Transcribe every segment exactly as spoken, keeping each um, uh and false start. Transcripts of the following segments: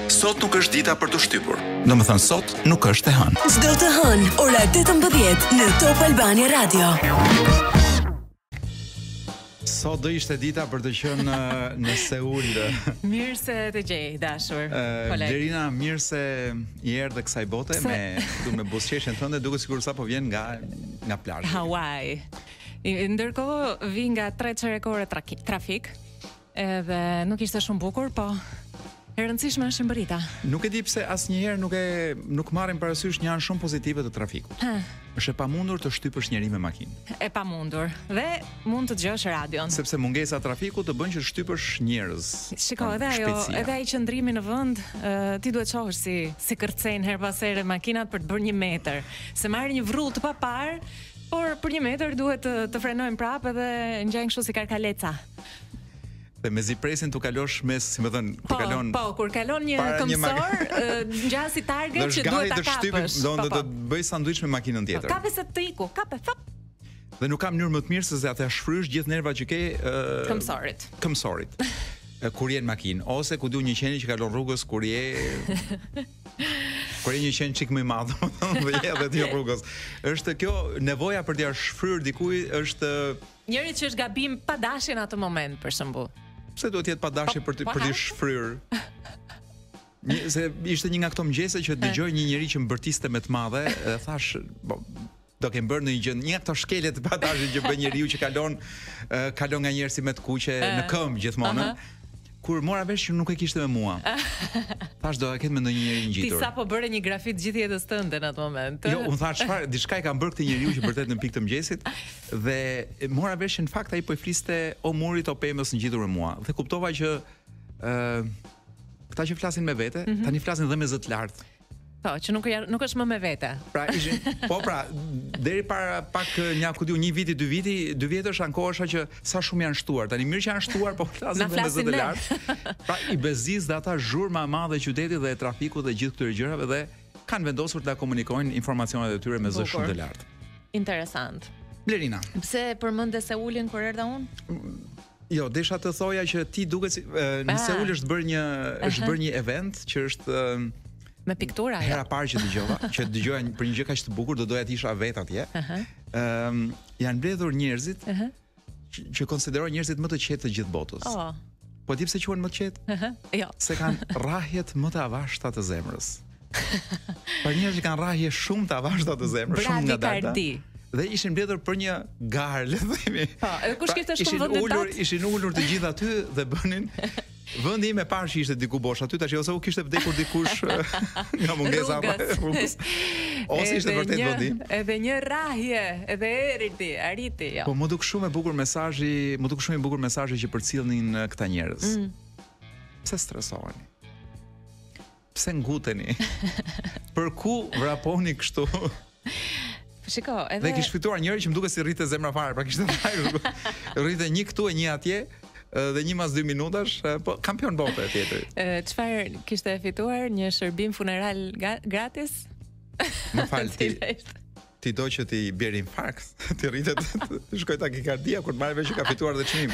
Sot nuk është dita për të shtypur. Domethënë sot nuk është e hënë. Çdo të hënë, ora tetëmbëdhjetë në Top Albania Radio. Sot do ishte dita për të qenë në Seul. Mirë se të gjej, dashur. Lerina, mirë se i erdhe kësaj bote se... me këtu me buzëqeshjen tënde, duket sikur sa po vjen nga nga plazhi. Hawaii. Ndërkohë vi nga tre çerekore trafik, edhe nuk ishte shumë bukur, po e rëndësishme është mbërita. Nuk e di pse asnjëherë nuk e nuk marrin parasysh një anë shumë pozitive të trafikut. Ha. Është e pamundur të shtypësh njëri me makinë. E pamundur. Dhe mund të dëgjosh radion. Sepse mungesa e trafikut të bën që shtypësh njerëz. Shiko, edhe ajo, edhe ai qëndrimi në vend, uh, ti duhet të shohësh si si kërcejnë her pas here makinat për të bërë një metër. Se marr një vrull të papar, por për një metër duhet të, të frenojmë prapë edhe ngjajnë kështu si karkaleca. Dhe mezi presin të kalosh mes, si më thënë, kur po, kalon... Po, kur kalon një këmësor, ngjan si target që duhet ta kapësh. Do të të bëj sanduiç me makinën tjetër. Kape se të iku, kape, fap. Dhe nuk kam mënyrë më të mirë se atë shfrysh gjithë nervat që ke uh, këmësorit. Këmësorit. Kur je në makinë, ose ku du një qeni që kalon rrugës kur je kur je një qeni çik më i madh, dhe je edhe ti rrugës. Është kjo nevoja për t'ia shfryr dikujt është njëri që është gabim pa dashje në atë moment, për shembull. Pse duhet të jetë pa dashje për të për të shfryr? Një, se ishte një nga këto mëngjese që dëgjoj një njerëz që mbërtiste me të madhe, e thash, po, do kem bërë në një gjë, një nga këto shkelje të pa dashje që bën njeriu që kalon uh, kalon nga njerëz si me të kuqe në këmbë gjithmonë. Uh -huh. Kur mora vesh që nuk e kishte me mua. Thash do e ketë me ndonjë njerëz ngjitur. Ti sapo bëre një grafit gjithë jetës tënde në atë moment. Jo, unë thash çfarë, diçka i kam bërë këtë njeriu që vërtet në pikë të mëngjesit dhe mora vesh që në fakt ai po i fliste o murit o pemës ngjitur me mua. Dhe kuptova që ë uh, këta që flasin me vete, mm -hmm. tani flasin dhe me zë të lartë. Po, që nuk nuk është më me vete. Pra ishin, po pra, deri para pak një ku diu një viti, dy viti, dy vjetësh ankohesha që sa shumë janë shtuar. Tani mirë që janë shtuar, po flasin me zë të lartë. Pra i beziz dhe ata zhurma e madhe e qytetit dhe e trafikut dhe gjithë këtyre gjërave dhe kanë vendosur të komunikojnë informacionet e tyre me zë shumë të lartë. Interesant. Lerina. Pse përmende Seulin kur erdha unë? Jo, desha të thoja që ti duket si në Seul është bërë një është bërë një event që është me piktura. Hera parë që dëgjova, që dëgjoja për një gjë kaq të bukur, do doja të isha vet atje. Ëm, uh -huh. um, janë mbledhur njerëzit uh -huh. që, që konsiderojnë njerëzit më të qetë të gjithë botës. Oh. Po di pse quhen më të qetë? Uh -huh. Jo. Se kanë rrahjet më të avashta të zemrës. Për njerëz që kanë rrahje shumë të avashta të zemrës, shumë ngadalta. Dhe ishin mbledhur për një garë, le të themi. Po, edhe kush kishte shumë vend ulur, ishin ulur të gjithë aty dhe bënin vendi im e parë që ishte diku bosh aty, tash ose u kishte vdekur dikush nga mungesa e rrugës. Ose ishte vërtet vendi. Edhe një rrahje, edhe eriti, arriti, jo. Po më duk shumë e bukur mesazhi, më duk shumë i bukur mesazhi që përcjellnin këta njerëz. Mm. Pse stresoheni? Pse nguteni? Për ku vraponi kështu? Shiko, edhe dhe kish fituar njëri që më duket si rritë zemra fare, pra kishte thënë rritë një këtu e një atje dhe një mas dy minutash, po kampion bote tjetër. Çfarë kishte fituar? Një shërbim funeral gratis? Më fal ti. Ti do që ti bjerë infarkt, ti rritet të shkoj takikardia kur të marrë vesh që ka fituar dhe çmim.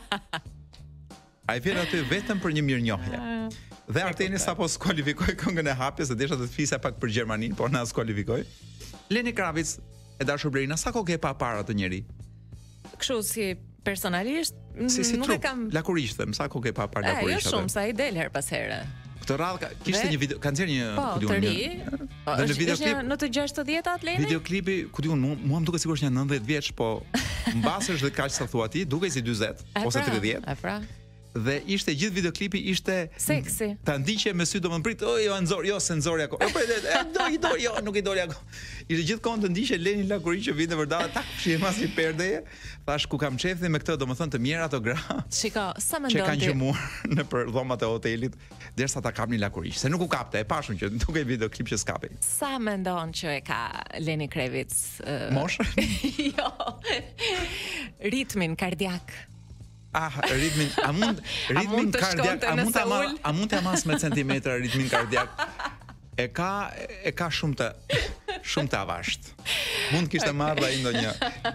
Ai vjen aty vetëm për një mirënjohje. Dhe Arteni sapo skualifikoi këngën e hapjes, dhe desha të të fisja pak për Gjermaninë, por na skualifikoi. Leni Kravic e dashur Blerina, sa kohë ke pa para të njëri? Kështu si personalisht, si, si nuk trup, e kam. Lakurish them, sa kohë ke pa para lakurish? Jo shumë, sa i del her pas here. Këtë radhë ka, kishte një video, kanë nxjerrë një, po, ku diun, të ri. Po, në videoklip në të gjashtëdhjetat Leni? Videoklipi, ku diun, mua, mua më duket sikur është një nëntëdhjetë vjeç, po mbasësh dhe kaq sa thua ti, duket si dyzet ose tridhjetë. E pra. Dhe ishte gjithë videoklipi ishte seksi. Ta ndiqe me sy, domethënë prit, o jo nxor, jo se nxori ako. Jo prit, do i do, jo, nuk i doli ako. Ishte gjithkohon të ndiqe Leni Lakuri që vinte vërtet tak fshihmas i perdeje. Thash ku kam çeftin me këtë, domethënë të mirë ato gra. Shiko, sa mendon ti? Që kanë gjumur në për dhomat e hotelit, derisa ta kapnin Lakurish, se nuk u kapte, e pashun që duke videoklip që skapej. Sa mendon që e ka Leni Kravic? Uh... Mosh? Jo. Ritmin kardiak. Ah, ritmin, a mund ritmin kardiak, a mund ta a mund ta mas me centimetra ritmin kardiak? E ka e ka shumë të shumë të avasht. Mund kishte marrë ai ndonjë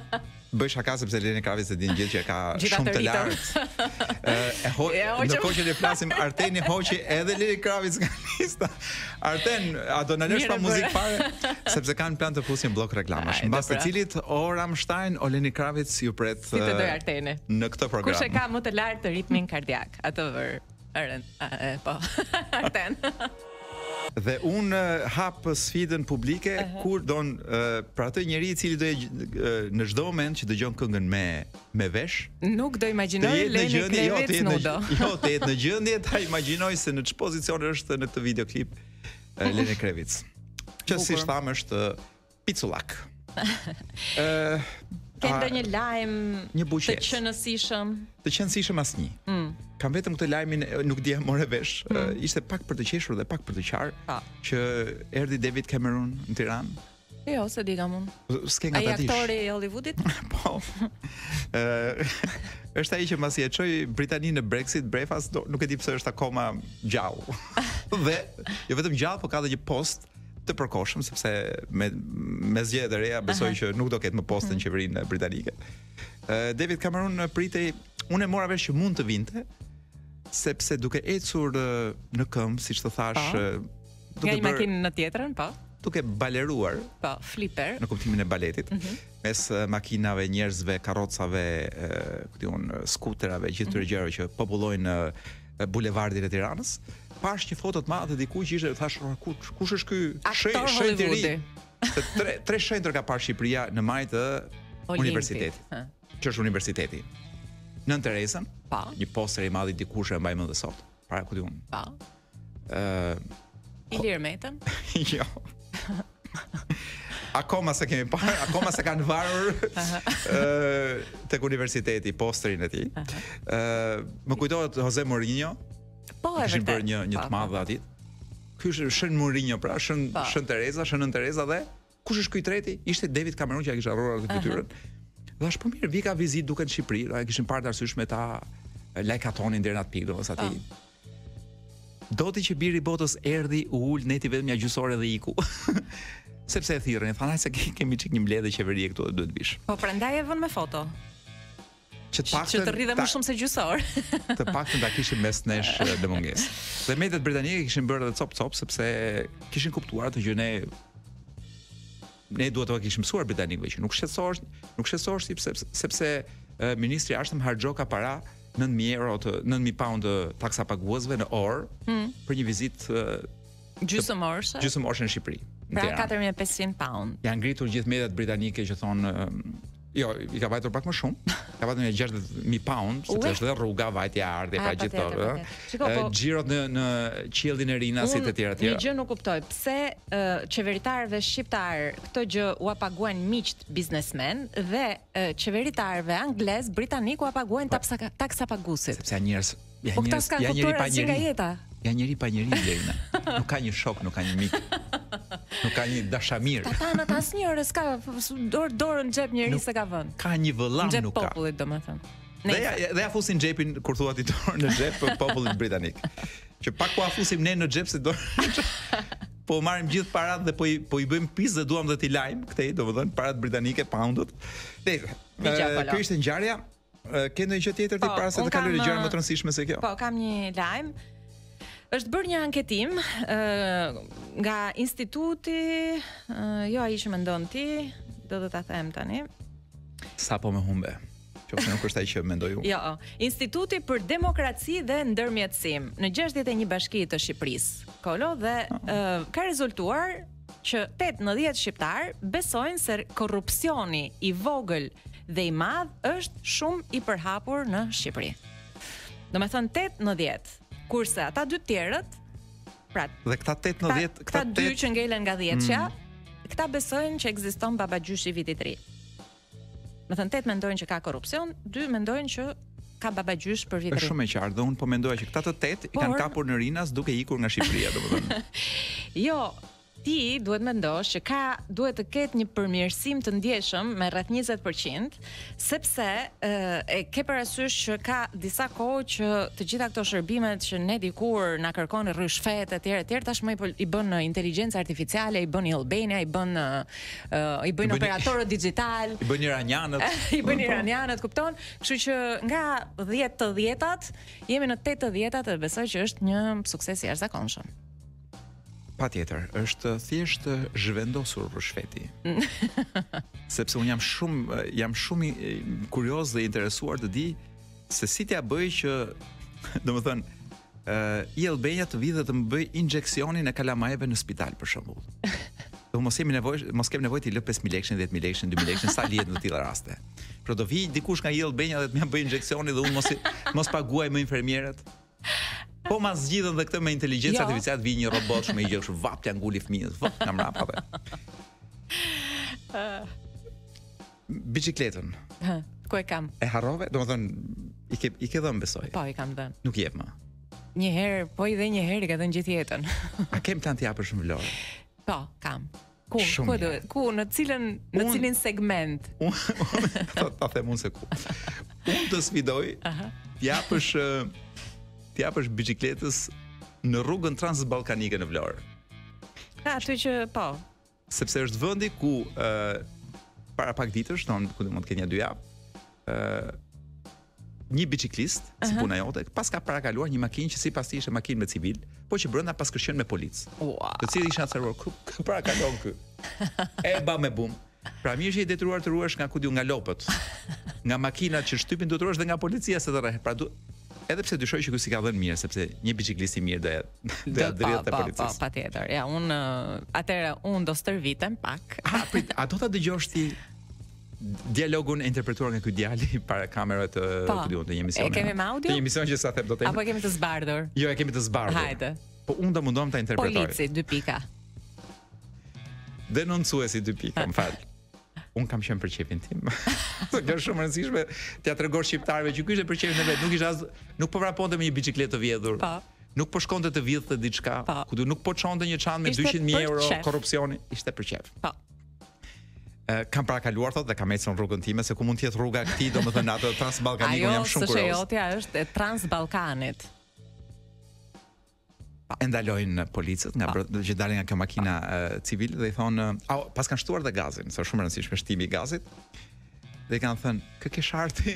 bëj shaka sepse Leni Kravic e din gjithë që ka shumë të lartë. E ho, në kohë që ne flasim Arteni hoqi edhe Leni Kravic nga lista. Arten, a do na lësh pa muzikë fare sepse kanë plan të fusin blok reklamash. Mbas të cilit o Rammstein o Leni Kravic ju pret si të doj Arteni në këtë program. Kush e ka më të lartë ritmin kardiak? Atë vër. Aren, po. Arten. Dhe unë uh, hap sfidën publike uh -huh. kur don uh, për atë njeri i cili do uh, në çdo moment që dëgjon këngën me me vesh, nuk do imagjinoj Leni Kravic nudo. Jo, të jetë në gjendje ta imagjinoj se në ç'është pozicion është në këtë videoklip uh, Leni Kravic. Që si thamë është picullak. Ë uh, Ke ndonjë lajm një buqes të qenësishëm? Të qenësishëm asnjë. Mm. Kam vetëm këtë lajmin, nuk di more vesh. Mm. Uh, ishte pak për të qeshur dhe pak për të qarë pa. Që erdhi David Cameron në Tiranë. Jo, se di kam unë. S'ke nga ta dish. Ai aktori i Hollywoodit? Po. Ë është ai që mbasi e çoi Britaninë në Brexit brefas, nuk e di pse është akoma gjallë. Dhe jo vetëm gjallë, por ka edhe një post të përkohshëm sepse me me zgjedhjet e reja besoj që nuk do ketë më post në qeverinë britanike. Uh, David Cameron pritej, unë e mora vesh që mund të vinte, sepse duke ecur uh, në këmbë, siç të thash, uh, duke bërë makinë në tjetrën, po. Duke baleruar, po, flipper, në kuptimin e baletit, mm -hmm. mes uh, makinave, njerëzve, karrocave, uh, ku diun, skuterave, gjithë këtyre gjërave që popullojnë uh, bulevardin e Tiranës. Pash një foto të madhe diku që ishte thash kush kush është ky shenjtë i ri. Se tre tre shenjtë ka parë Shqipëria në maj të universitetit. Që është universiteti. Nën Teresën, pa. Një poster i madh i dikush e mbaj mend dhe sot. Para ku diun. Pa. Ë uh, Ilir Metën? Jo. Akoma se kemi parë, akoma se kanë varur ë tek universiteti posterin e tij. Ë më kujtohet Jose Mourinho. Po, e vërtet. Bërë një një të madh aty. Ky është Shën Mourinho, pra Shën Shën Tereza, Shën Tereza dhe kush është ky i treti? Ishte David Cameron që ja kishte harruar atë fytyrën. Dhash po mirë, vika vizit duke në Shqipëri, ai kishin parë arsysh me ta lajkatonin deri në atë pikë, domos aty. Doti që biri botës erdhi, u ul neti vetëm ja gjysore dhe iku. Sepse e thirrën, thanë se kemi çik një mbledhje qeverie këtu dhe duhet bish. Po prandaj e vën me foto. Që të paktën që të rridhe më shumë se gjysor. Të paktën ta kishin mes nesh dhe mungesë. Dhe mediat britanike kishin bërë edhe cop cop sepse kishin kuptuar atë që ne ne duhet të kishim mësuar britanikëve që nuk shqetësohesh, nuk shqetësohesh sepse sepse uh, ministri i jashtëm harxho ka para nëntë mijë euro të nëntë mijë pound të taksa paguesve në orë hmm. për një vizitë uh, gjysmorëshe. Gjysmorëshe në Shqipëri. Pra katër mijë e pesëqind pound. Janë ngritur gjithë mediat britanike që thonë uh, jo, i ka vajtur pak më shumë. Ka vajtur një gjashtëdhjetë mijë pound, sepse është dhe rruga, vajtja e ardhje, pra gjithë ato. Xhirot në në qiellin e rinasit e tjera tjera. Një gjë nuk kuptoj, pse uh, qeveritarëve shqiptar këtë gjë u paguajnë miqt biznesmen dhe uh, qeveritarëve anglez, britanik u paguajnë taksa taksa paguesit. Sepse janë njerëz, janë njerëz, janë njerëz pa njerëz. Janë njëri pa njëri Lena. Nuk ka një shok, nuk ka një mik. Nuk ka një dashamir. Ta thanë atë asnjëri s'ka dorë dorën në xhep njëri se ka vënë. Ka një vëllam nuk ka. Xhep popullit domethënë. Dhe ja dhe ja fusin xhepin kur thua ti dorë në xhep për popullit britanik. Që pak po afusim ne në xhep se dorë. Po marrim gjithë paratë dhe po i po i bëjmë pis dhe duam dhe t'i lajm këtej, domethënë paratë britanike, poundët. Dhe kjo ishte ngjarja. Ke ndonjë gjë tjetër ti para se të kalojë gjëra më të rëndësishme se kjo? Po, kam një lajm. Është bërë një anketim uh, nga instituti, uh, jo ai që mendon ti, do të ta them tani. Sa po më humbe. Qofse nuk është ai që mendoj unë. Jo, Instituti për Demokraci dhe Ndërmjetësim në gjashtëdhjetë e një bashki të Shqipërisë. Kolo dhe uh, ka rezultuar që tetëdhjetë shqiptar besojnë se korrupsioni i vogël dhe i madh është shumë i përhapur në Shqipëri. Domethënë tetëdhjetë, kurse ata dy tjerët, pra dhe këta tetëdhjetë, këta dy që ngelen nga dhjetëshja, mm. këta besojnë që ekziston babagjyshi i vitit të ri. Do thënë tetë mendojnë që ka korrupsion, dy mendojnë që ka babagjysh për vitin. Është shumë e qartë, dhe unë po mendoja që këta të tetë i kanë kapur në rinas duke ikur nga Shqipëria, domethënë. Jo, ti duhet mendosh që ka duhet të ketë një përmirësim të ndjeshëm me rreth njëzet përqind, sepse e, e ke parasysh që ka disa kohë që të gjitha këto shërbimet që ne dikur na kërkon rryshfet etj etj tashmë i, i bën inteligjencë artificiale, i bën Albania, i bën uh, i bën operatorët digjital, i bën iranianët, i bën iranianët, kupton? Kështu që nga dhjetë të dhjetat jemi në tetë të dhjetat dhe besoj që është një sukses i jashtëzakonshëm. Patjetër, është thjesht zhvendosur rryshfeti. Sepse un jam shumë jam shumë i kurioz dhe interesuar të di se si t'ja bëj që, domethënë, uh, i Albania të vi dhe të më bëj injeksionin e kalamajeve në spital për shembull. Do mos kemi nevojë, mos kem nevojë të lë pesë mijë lekë, dhjetë mijë lekë, dy mijë lekë, sa lihet në të tilla raste. Por do vi dikush nga i Albania dhe të më bëj injeksionin dhe un mos mos paguaj më infermierët. Po ma zgjidhen dhe këtë me inteligjencë artificiale, vi një robot shumë i gjerë, vap t'ja nguli fëmijët, vap nga mrapa. Bicikletën. Hë, ku e kam? E harrove? Domethënë i ke i ke dhënë besoj. Po, i kam dhënë. Nuk jep më. Një herë, po i dhe një herë i ka dhënë gjithë jetën. A kem plan të japësh shumë Vlorë? Po, kam. Ku, Shumë ku do, ku në cilën në Un- cilin segment? Unë ta, ta them unë se ku. Unë të sfidoj, t'japësh ë, t'japësh bicikletës në rrugën transballkanike në Vlorë. Ka aty që po. Sepse është vendi ku ë para pak ditësh, don ku do mund të ketë një dy javë, ë një biciklist, si puna jote, pas ka parakaluar një makinë që sipas tij ishte makinë me civil, po që brenda pas kërcyen me policë. Ua. Të cilët ishin atë ku ku parakalon ky. E ba me bum. Pra mirë që i detyruar të ruhesh nga ku diu nga lopët, nga makinat që shtypin do të ruhesh dhe nga policia se të rrehet. Pra du, edhe pse dyshoj që ky si ka dhënë mirë, sepse një biciklist i mirë do do ja drejt te policisë. Po, patjetër. Ja, un atëra un do stërvitem pak. A prit, a do ta dëgjosh ti dialogun e interpretuar nga ky djali para kamerave të ku diun të një emisioni. E kemi me audio? Të një emision që sa them do të. Apo e kemi të zbardhur? Jo, e kemi të zbardhur. Hajde. Po unë do mundom ta interpretoj. Polici dy pika. Denoncuesi dy pika, më fal. Un kam qenë për çepin tim. Kjo është shumë e rëndësishme t'ia tregosh shqiptarëve që ky ishte për çepin e vet, nuk ishte as nuk po vraponte me një bicikletë të vjedhur. Po. Nuk po shkonte të vjedhte diçka, Po. ku do nuk po çonte një çantë me Ishte dyqind mijë për euro qef. korrupsioni, ishte për çep. Po. Uh, kam parakaluar thot dhe kam ecur në rrugën time se ku mund të jetë rruga e këtij, domethënë atë transballkanik, unë jam shumë Ajo kurioz. s'është është e Transballkanit. E ndalojnë policët nga brë- që dalin nga kjo makina uh, civile dhe i thonë, uh, pas kanë shtuar dhe gazin, se është shumë e rëndësishme shtimi i gazit. Dhe i kanë thënë, "Kë ke sharti?"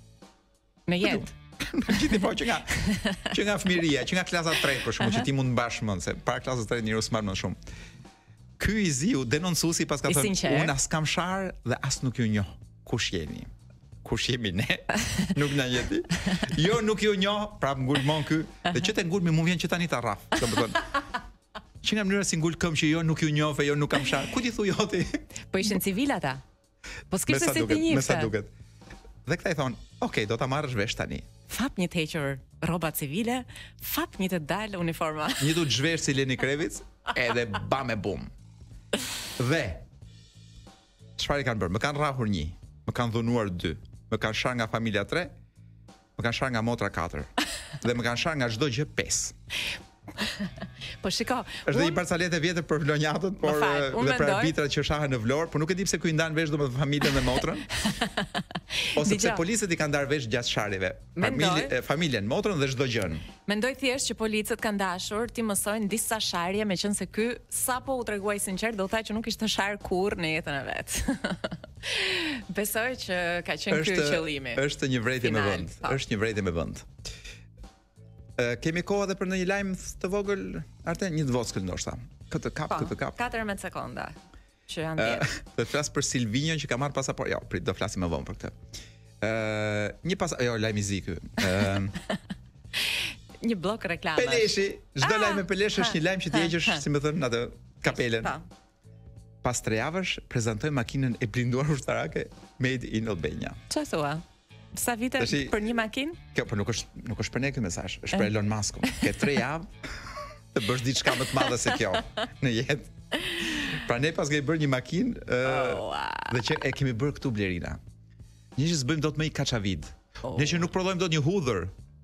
Me jetë. Gjithë po që nga që nga fëmiria, që nga klasa tre për shkak që ti mund mbash mend se para klasës tre njeriu s'mban më shumë. Ky i ziu denoncuesi pas ka I thënë, sinqert. "Unë as kam shar dhe as nuk ju njoh. Kush jeni?" Kush jemi ne? Nuk na jeti. Jo, nuk ju njoh, pra ngulmon ky. Dhe që të ngulmi mu vjen që tani ta rraf. Domethënë, që nga mënyra si ngul këmbë që jo nuk ju njoh, e jo nuk kam shar. Ku ti thu joti? Po ishin civil ata. Po s'kishte sa si ti duket, me sa njifte. duket. Dhe këta i thonë, "Okej, do ta marrësh vesh tani." Fap një të hequr rroba civile, fap një të dalë uniforma. Një du të zhvesh si Leni Krevic, edhe ba me bum. Dhe çfarë i kanë bërë? Më kanë rrahur një, më kanë dhunuar dy, më kanë shar nga familja tre, më kanë shar nga motra katër. Dhe më kanë shar nga çdo gjë pesë. Po shiko, Është një unë- parcalet e vjetër për vlonjatët, por Më fal, eh, unë dhe për mendoj- arbitrat që shahen në Vlorë, por nuk e di pse ku i ndan vesh domethënë familjen dhe motrën. Ose pse Dgjoj. policët i kanë dar vesh gjatë sharjeve. Mendoj- Familje, eh, familjen, motrën dhe çdo gjën. Mendoj thjesht që policët kanë dashur ti mësojnë disa sharje, meqense ky sapo u treguai sinqert do thaj që nuk ishte shar kurr në jetën e vet. Besoj që ka qenë ky qëllimi. Është një vrejtje me Final, vend. po. Është një vrejtje me vend. Ë kemi kohë edhe për ndonjë lajm të vogël, Arten, një të vockël ndoshta. Këtë kap, Po, këtë kap. katërmbëdhjetë sekonda që janë Ë, djetë. do të flas për Silvinjon që ka marrë pasaport. Jo, prit, do flasim më vonë për këtë. Ë, një pas, jo, lajm i zi ky. Ë, Një blok reklame. Peleshi, çdo Ah, lajm me Pelesh është ha, një lajm që ti ha, heqësh, ha. si më thënë, atë kapelen. Po. Pas tre javësh prezantoi makinën e blinduar ushtarake made in Albania. Çfarë thua? Sa vite Tashi- për një makinë? Kjo po nuk është nuk është për ne ky mesazh, është për Elon Muskun. Ke tre javë të bësh diçka më të madhe se kjo në jetë. Pra ne pas kemi bërë një makinë ë Oh, wow. dhe që e kemi bërë këtu Blerina. Një që s'bëjmë dot më i kaçavid. Oh. Ne që nuk prodhojmë dot një hudhër.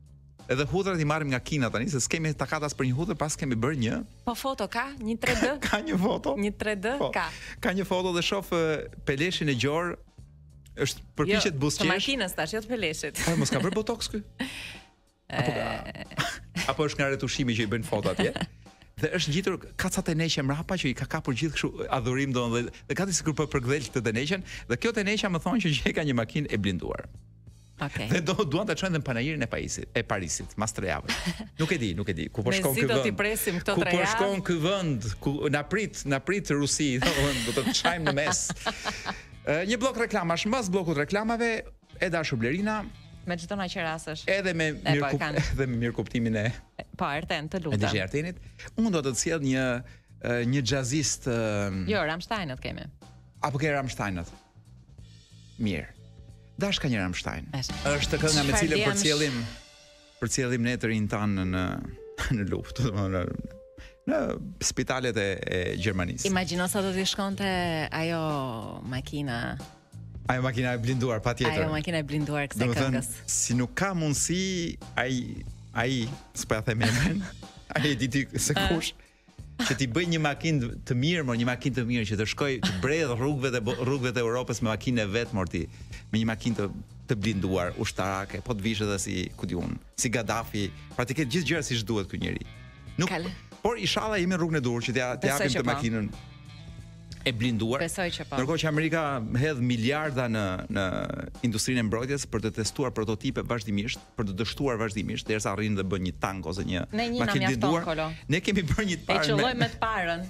Edhe hudrat i marrim nga Kina tani, se s'kemi takatas për një hudër, pas kemi bërë një. Po foto ka, një tre D. Ka një foto. Një tre D po, ka. Ka një foto dhe shoh peleshin e gjor, është përpiqet buzëqesh. Jo, të makinës tash, jo të peleshit. Po mos ka bërë botox ky? Apo apo është nga retushimi që i bën foto atje? Dhe është ngjitur kacat e neqe mrapa që i ka kapur gjithë kështu adhurim don dhe dhe gati sikur po përgdhel këtë teneqen dhe kjo teneqa më thonë që gjej ka një makinë e blinduar. Okej. Dhe do duan ta çojnë në panajirin e Parisit, e Parisit, mas tre javë. Nuk e di, nuk e di ku po shkon ky vend. Ne do t'i presim këto tre javë. Ku po shkon ky vend, ku na prit, na prit Rusi, do të çajmë në mes. Një blok reklamash, mbas bllokut reklamave, e dashur Blerina, me çdo na që rastësh. Edhe me mirë edhe me mirë kuptimin e po Arten, të lutem. Me D J Artenit, unë do të të sjell një një jazzist. Jo, Rammsteinët kemi. Apo ke Rammsteinët? Mirë. Dash ka një Rammstein. Është kënga me cilën përcjellim përcjellim ne të rinj tan në në luftë, domethënë në spitalet e, e Gjermanisë. Imagjino sa do të shkonte ajo makina. Ajo makina e blinduar, patjetër. Ajo makina e blinduar kësaj këngës. Si nuk ka mundësi ai ai s'po ja them emrin. Ai di ti se kush që ti bëj një makinë të mirë, mo një makinë të mirë që të shkoj të bredh rrugëve të rrugëve të Europës me makinë vet morti, me një makinë të të blinduar ushtarake, po të vish edhe si ku diun, si Gaddafi, praktikisht gjithë gjëra siç duhet ky njeri. Nuk, Kale. Por inshallah jemi në rrugën e duhur që t'ja japim të makinën e blinduar. Besoj që po. Ndërkohë që Amerika hedh miliarda në në industrinë e mbrojtjes për të testuar prototipe vazhdimisht, për të dështuar vazhdimisht derisa arrin dhe bën një tank ose një makinë blinduar. Ne kemi bërë një të parë. E qelloj me të parën.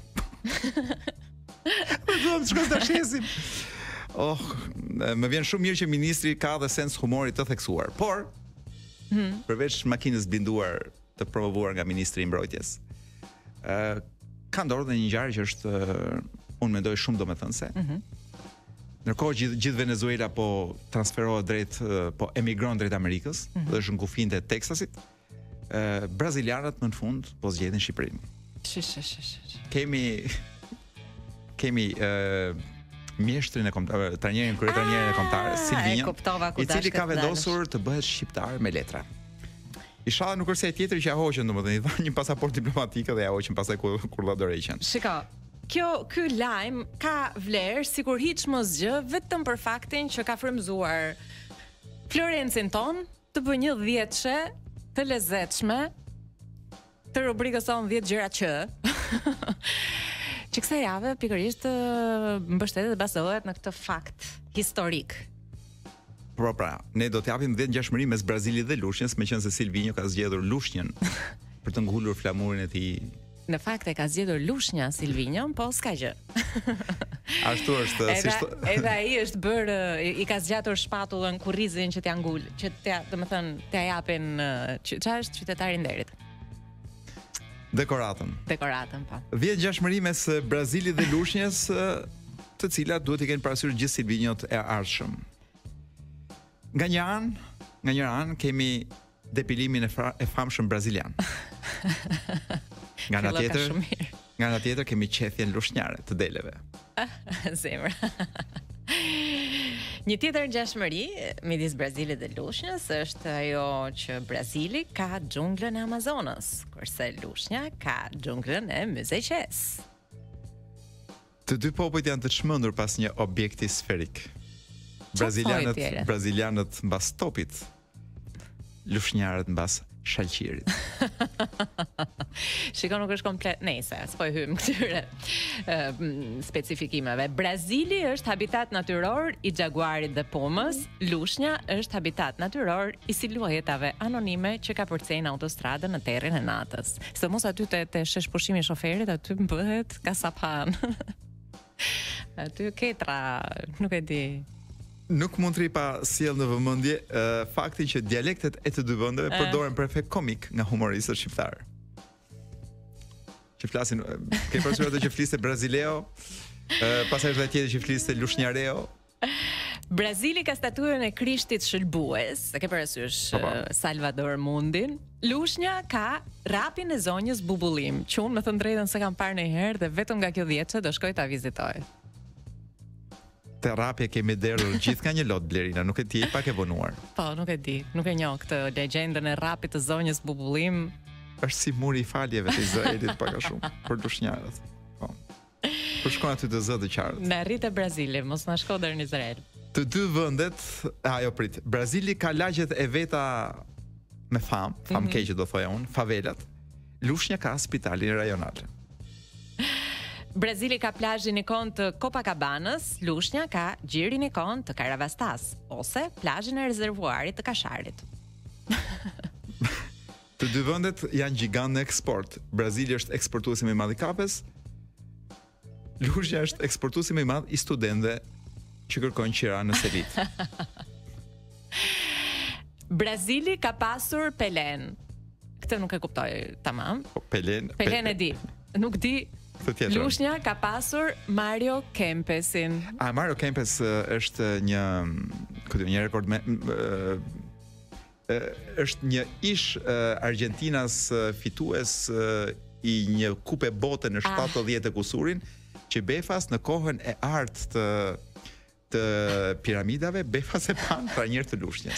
Do të shkojmë ta shesim. Oh, më vjen shumë mirë që ministri ka dhe sens humori të theksuar. Por, hmm. përveç makinës blinduar të promovuar nga ministri i mbrojtjes, ë ka ndodhur dhe një ngjarje që është unë mendoj shumë domethënëse. Mhm. Ndërkohë gjithë gjithë Venezuela po transferohet drejt po emigron drejt Amerikës, mm -hmm. dhe është në kufijtë e Teksasit. Ë brazilianët më në fund po zgjedhin Shqipërinë. Shi shi shi shi. Kemi kemi ë mjeshtrin e kombëtar, trajnerin kryet trajnerin e kombëtar, Silvinjo, i cili ka vendosur të bëhet shqiptar me letra. Inshallah nuk është se tjetër që ja hoqën, domethënë i dha një pasaportë diplomatike dhe ja hoqën pastaj kur kur la dorëqen. Shiko, kjo ky lajm ka vlerë sikur hiç mos gjë, vetëm për faktin që ka frymzuar Florencin ton të bëjë një dhjetëshe të lezetshme të rubrikës son dhjetë gjëra që që kësaj jave pikërisht mbështetet dhe bazohet në këtë fakt historik. Po pra, ne do t'japim dhjetë ngjashmëri mes Brazilit dhe Lushnjës, meqense Silvinjo ka zgjedhur Lushnjën për të ngulur flamurin e tij. Në fakt e ka zgjedhur Lushnja Silvinjon, po s'ka gjë. Ashtu është, si shto... Edhe ai është bërë, i ka zgjatur shpatullën kurrizin që t'ia ngul, që t'ia, domethënë, t'ia japin çfarë është qytetari i nderit. Dekoratën. Dekoratën, po. dhjetë ngjashmëri mes Brazilit dhe Lushnjës, të cilat duhet i kenë parasysh gjithë Silvinjot e ardhshëm. Nga një anë, nga një anë kemi depilimin e, e famshëm brazilian. Nga ana tjetër, nga ana tjetër kemi qethjen lushnjare të deleve. Zemra. Një tjetër ngjashmëri midis Brazilit dhe Lushnjës është ajo që Brazili ka xhunglën e Amazonës, kurse Lushnja ka xhunglën e Myzeqes. Të dy popujt janë të çmendur pas një objekti sferik. Brazilianët, brazilianët mbas topit, lushnjarët mbas shalqirit. Shikon nuk është komplet, nejse, s'po hym këtyre uh, specifikimeve. Brazili është habitat natyror i jaguarit dhe pumës, Lushnja është habitat natyror i siluetave anonime që ka përcejnë autostradën në terrin e natës. Sidomos aty te, te shesh pushimi i shoferit, aty bëhet kasapan. Aty ketra, nuk e di. Nuk mund të ri pa sjell në vëmendje uh, faktin që dialektet e të dy vendeve uh. përdoren për efekt komik nga humoristët shqiptar. Që flasin, uh, ke parasysh ato që fliste brazileo, uh, pastaj është tjetër që fliste lushnjareo. Brazili ka statuen e Krishtit shëlbues, e ke parasysh uh, Salvador Mundin. Lushnja ka rapin e zonjës Bubullim, që unë me thënë drejtën se kam parë ndonjëherë dhe vetëm nga kjo dhjetëshe do shkoj ta vizitoj. terapia kemi derur gjithë ka një lot Blerina, nuk e ti pak e vonuar. Po, nuk e di, nuk e njoh këtë legjendën e rapit të zonjës Bubullim. Është si muri i faljeve të Izraelit pak a shumë për lushnjarët. Po. Për shkon aty të zë të qartë. Në rritë e Brazili, mos na shko deri në Izrael. Të dy vendet, ajo prit. Brazili ka lagjet e veta me fam, fam mm -hmm. keqe do thoja unë, favelat. Lushnja ka spitalin rajonal. Brazili ka plazhin ikon të Copacabanës, Lushnja ka gjirin ikon të Karavastas ose plazhin e rezervuarit të Kasharit. Të dy vendet janë gjigant në eksport. Brazili është eksportuesi më i madh i kapes. Lushnja është eksportuesi më i madh i studentëve që kërkojnë qira në selit. Brazili ka pasur Pelen. Këtë nuk e kuptoj tamam. Po Pelen, Pelen e di. Nuk di. Lushnja ka pasur Mario Kempesin. A Mario Kempes uh, është një, këtë një rekord me uh, është një ish uh, Argentinas uh, fitues uh, i një kupe bote në shtatëdhjetë ah. kusurin, që Befas në kohën e artë të të piramidave, Befas e pan pra njërë të Lushnjës.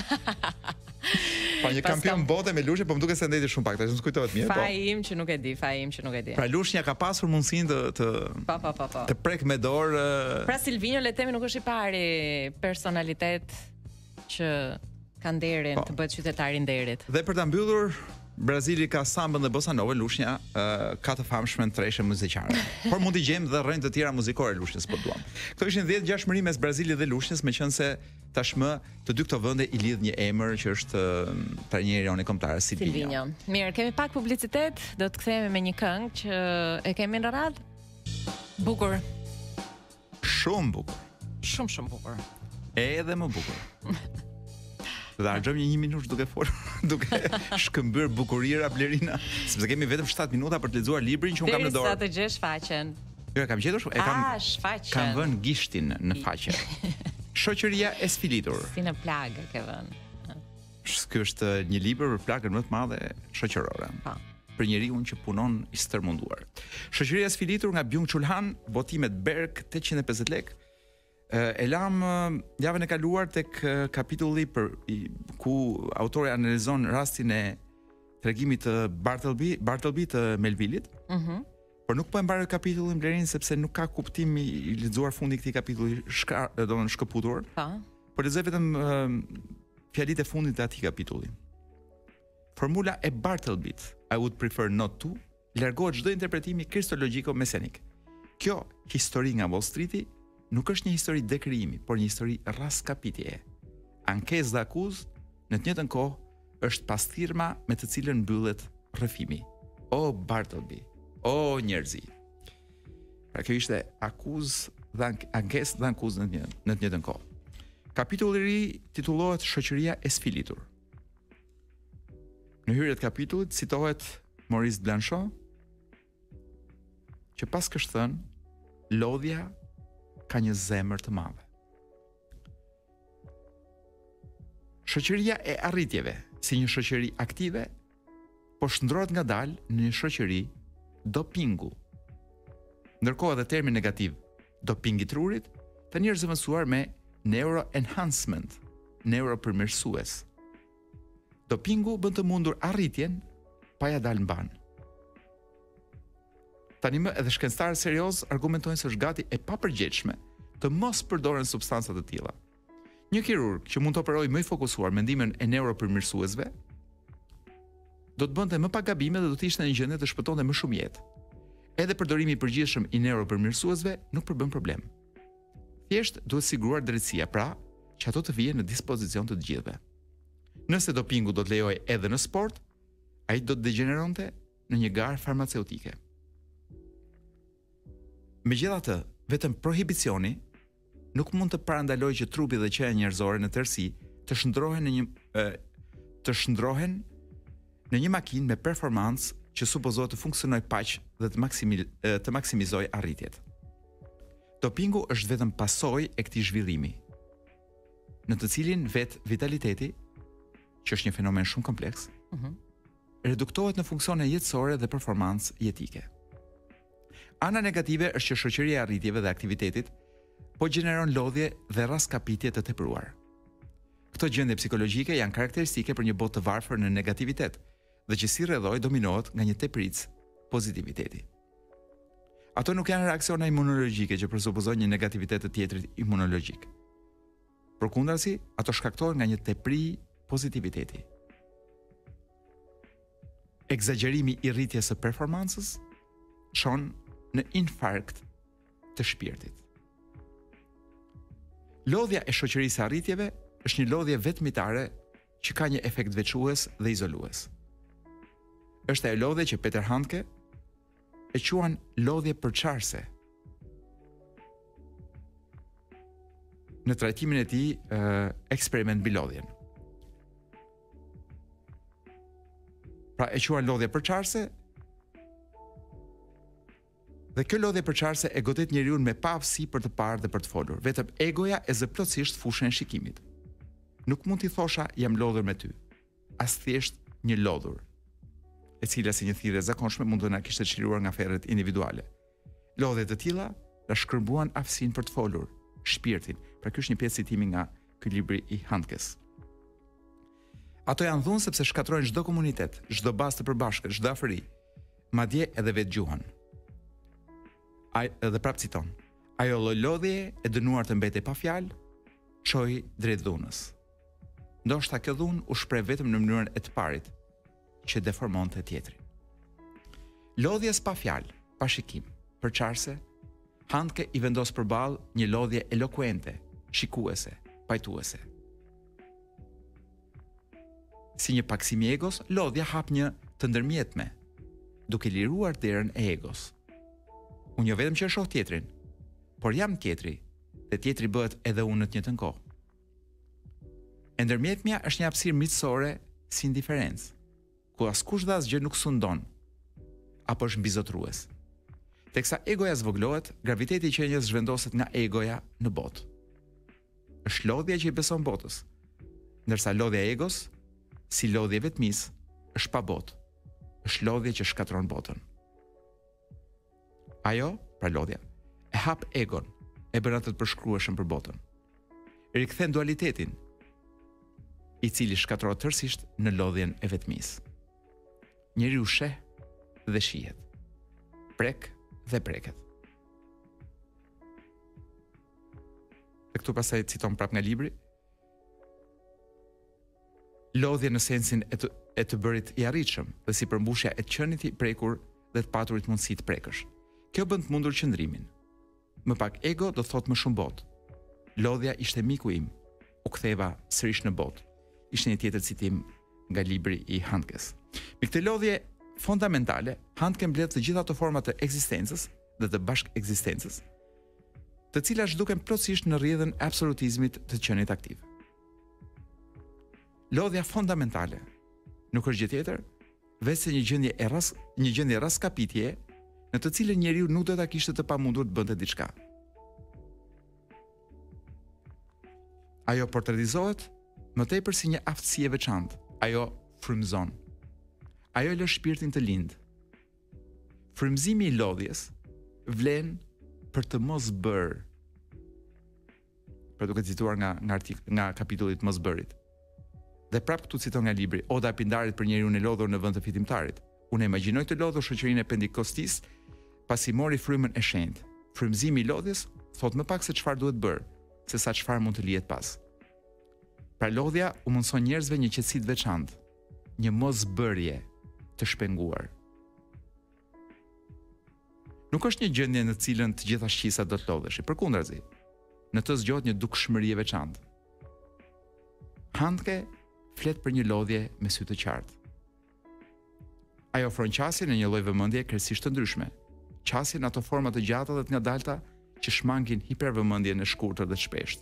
Pa një kampion bote me Lushnjë, po më duke se ndeti shumë pak, ta që nësë kujtohet mirë. Faji im që nuk e di, faji im që nuk e di. Pra Lushnja ka pasur mundësin të, të, pa, pa, pa, pa. të prek me dorë. Pra Silvino le temi nuk është i pari personalitet që ka nderin po. Të bëhet qytetari nderit. Dhe për ta mbyllur, Brazili ka sambën dhe bossa nova, Lushnja uh, ka të famshme në treshe muzikare. Por mund t'i gjejmë dhe rrënjë të tjera muzikore Lushnjës po duam. Këto ishin dhjetë gjashmëri mes Brazilit dhe Lushnjës, meqense tashmë të dy këto vende i lidh një emër që është uh, pra një erioni kombëtar, Silvino. Silvino. Mirë, kemi pak publicitet, do të kthehemi me një këngë që e kemi në radhë. Bukur. Shumë bukur. Shumë shumë bukur. Edhe më bukur. Dhe harxojmë një, një minutë duke folur, duke shkëmbyer bukurira Blerina, sepse kemi vetëm shtatë minuta për të lexuar librin që un kam në dorë. Derisa të gjesh faqen. Jo, kam gjetur, e kam. Ah, shfaqen. Kam vënë gishtin në faqe. Shoqëria e sfilitur. Si në plagë ke vënë. Ky është një libër për plagën më të madhe shoqërore. Po. Për njeriu që punon i stërmunduar. Shoqëria e sfilitur nga Byung Chul Han, botimet Berg, tetëqind e pesëdhjetë lekë. E lam javën e kaluar tek kapitulli për i, ku autori analizon rastin e tregimit të Bartleby, Bartleby të Melvillit. Mhm. Mm por nuk po e mbaroj kapitullin Blerin sepse nuk ka kuptim i lexuar fundi i këtij kapitulli, shka, domethënë shkëputur. Po. Po lexoj vetëm uh, fjalitë e fundit të atij kapitulli. Formula e Bartlebit, I would prefer not to, largohet çdo interpretimi kristologjiko-mesianik. Kjo histori nga Wall Streeti nuk është një histori dekrijimi, por një histori raskapitjeje. Ankesë dhe akuzë në të njëjtën kohë është pasthirma me të cilën mbyllet rrëfimi. O Bartleby, o njerëzi. Pra kjo ishte akuzë dhe ankesë dhe akuzë në të në të njëjtën kohë. Kapitulli i ri titullohet Shoqëria e sfilitur. Në hyrje të kapitullit citohet Maurice Blanchot, që pas kështë thënë, lodhja ka një zemër të madhe. Shoqëria e arritjeve, si një shoqëri aktive, po shndrohet ngadalë në një shoqëri dopingu. Ndërkohë edhe termi negativ, doping i trurit, tani është zëvendësuar me neuro enhancement, neuropërmirësues. Dopingu bën të mundur arritjen pa ja dalë mban. Tani më edhe shkencëtarë serioz argumentojnë se është gati e papërgjegjshme të mos përdoren substanca të tilla. Një kirurg që mund të operojë më i fokusuar me ndihmën e neuropërmirësuesve do të bënte më pak gabime dhe do të ishte në një gjendje të shpëtonte më shumë jetë. Edhe përdorimi i përgjithshëm i neuropërmirësuesve nuk përbën problem. Thjesht duhet siguruar drejtësia, pra që ato të vijnë në dispozicion të të gjithëve. Nëse dopingu do të lejojë edhe në sport, ai do të degeneronte në një garë farmaceutike. Megjithatë, vetëm prohibicioni nuk mund të parandalojë që trupi dhe qeja njerëzore në tërësi të shndrohen në një e, të shndrohen në një makinë me performancë që supozohet të funksionojë paq dhe të, maksimi, të maksimizojë arritjet. Dopingu është vetëm pasojë e këtij zhvillimi, në të cilin vet vitaliteti, që është një fenomen shumë kompleks, uh-huh. reduktohet në funksione jetësore dhe performancë jetike. Ana negative është që shoqëria e arritjeve dhe aktivitetit po gjeneron lodhje dhe raskapitje të tepruar. Këto gjendje psikologjike janë karakteristike për një botë të varfër në negativitet dhe që si rrëdhoj dominohet nga një tepric pozitiviteti. Ato nuk janë reakcione imunologjike që presupozojnë një negativitet të tjetrit imunologjik. Përkundrazi, ato shkaktohen nga një tepri pozitiviteti. Egzagjerimi i rritjes së performancës çon në infarkt të shpirtit. Lodhja e shoqërisë së arritjeve është një lodhje vetmitare që ka një efekt veçues dhe izolues. Është ajo lodhje që Peter Handke e quan lodhje përçarse. Në trajtimin e tij, eksperiment mbi lodhjen. Pra e quan lodhje përçarse. Dhe kjo lodhje përçarse e godet njeriu me pavësi për të parë dhe për të folur. Vetëm egoja e zë plotësisht fushën e shikimit. Nuk mund t'i thosha jam lodhur me ty. As thjesht një lodhur, e cila si një thirrje zakonshme mund të na kishte çliruar nga ferret individuale. Lodhje të tilla na shkërbuan aftësinë për të folur, shpirtin. Pra ky është një pjesë citimi nga ky libri i Handkes. Ato janë dhunë sepse shkatrojnë çdo komunitet, çdo bazë të përbashkët, çdo afëri, madje edhe vetë gjuhën. Ai edhe prap citon. Ajo lloj lodhje e dënuar të mbetej pa fjalë, çoi drejt dhunës. Ndoshta kjo dhunë u shpreh vetëm në mënyrën e të parit, që deformonte tjetrin. Lodhjes pa fjalë, pa shikim, përçarse, Handke i vendos përballë një lodhje elokuente, shikuese, pajtuese. Si një paksim i egos, lodhja hap një të ndërmjetme, duke liruar derën e egos. Unë jo vetëm që e shoh tjetrin, por jam tjetri, dhe tjetri bëhet edhe unë në të njëjtën kohë. E ndërmjetmja është një hapësirë miqësore si indiferencë, ku askush dhe asgjë nuk sundon, apo është mbizotrues. Teksa egoja zvoglohet, graviteti i qenies zhvendoset nga egoja në botë. Është lodhja që i beson botës, ndërsa lodhja e egos, si lodhje vetmis, është pa botë. Është lodhje që shkatron botën. Ajo, pra lodhja, e hap egon, e bën atë të përshkrueshëm për botën. Rikthen dualitetin, i cili shkatrohet tërësisht në lodhjen e vetmisë. Njeriu sheh dhe shihet. Prek dhe preket. Dhe këtu pastaj citon prap nga libri. Lodhje në sensin e të, e të bërit i arritshëm dhe si përmbushja e të qenit i prekur dhe të paturit mundësi të prekësh. Kjo bën të mundur qëndrimin. Më pak ego do thot më shumë botë. Lodhja ishte miku im. U ktheva sërish në botë. Ishte një tjetër citim nga libri i Handkes. Me këtë lodhje fondamentale, Handke mbledh të gjitha ato forma të ekzistencës dhe të bashk ekzistencës, të cilat zhduken plotësisht në rrjedhën e absolutizmit të qenit aktiv. Lodhja fondamentale nuk është gjë tjetër veçse një gjendje e ras, një gjendje raskapitje në të cilën njeriu nuk do ta kishte të pamundur të bënte diçka. Ajo portretizohet më tepër si një aftësi e veçantë. Ajo frymëzon. Ajo lë shpirtin të lindë. Frymëzimi i lodhjes vlen për të mos bërë. Për duke cituar nga nga, artik, nga kapitulli i mos bërit. Dhe prap këtu citon nga libri Oda e Pindarit për njeriu në lodhur në vend të fitimtarit. Unë imagjinoj të lodhur shoqërinë e Pentikostis pasi mori frymën e shenjtë. Frymëzimi i lodhjes thot më pak se çfarë duhet bërë, se sa çfarë mund të lihet pas. Pra lodhja u mundson njerëzve një qetësi të veçantë, një mosbërje të shpenguar. Nuk është një gjendje në cilën të gjitha shqisat do të lodheshin, përkundrazi, në të zgjohet një dukshmëri e veçantë. Handke flet për një lodhje me sy të qartë. Ajo ofron qasje në një lloj vëmendje krejtësisht të ndryshme. Qasje në ato forma të gjata dhe të ngadalta që shmangin hipervëmendjen e shkurtër dhe të shpeshtë.